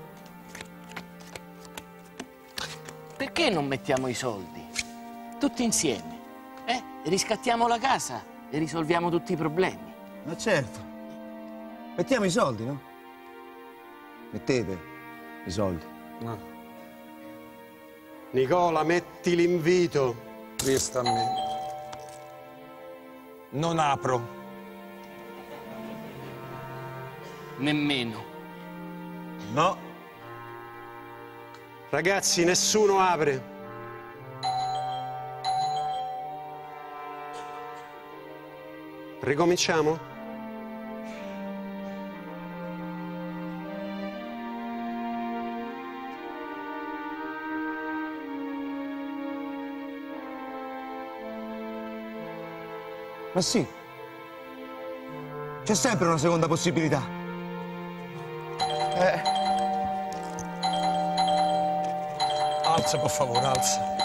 B: Perché non mettiamo i soldi? Tutti insieme. Eh? Riscattiamo la casa e risolviamo tutti i problemi.
G: Ma certo. Mettiamo i soldi, no? Mettete i soldi.
D: No,
A: Nicola, metti l'invito.
D: resta a me. Non apro.
B: Nemmeno.
G: No.
A: Ragazzi, nessuno apre. Ricominciamo?
G: Ma sì. C'è sempre una seconda possibilità.
D: Alza, per favore, alza.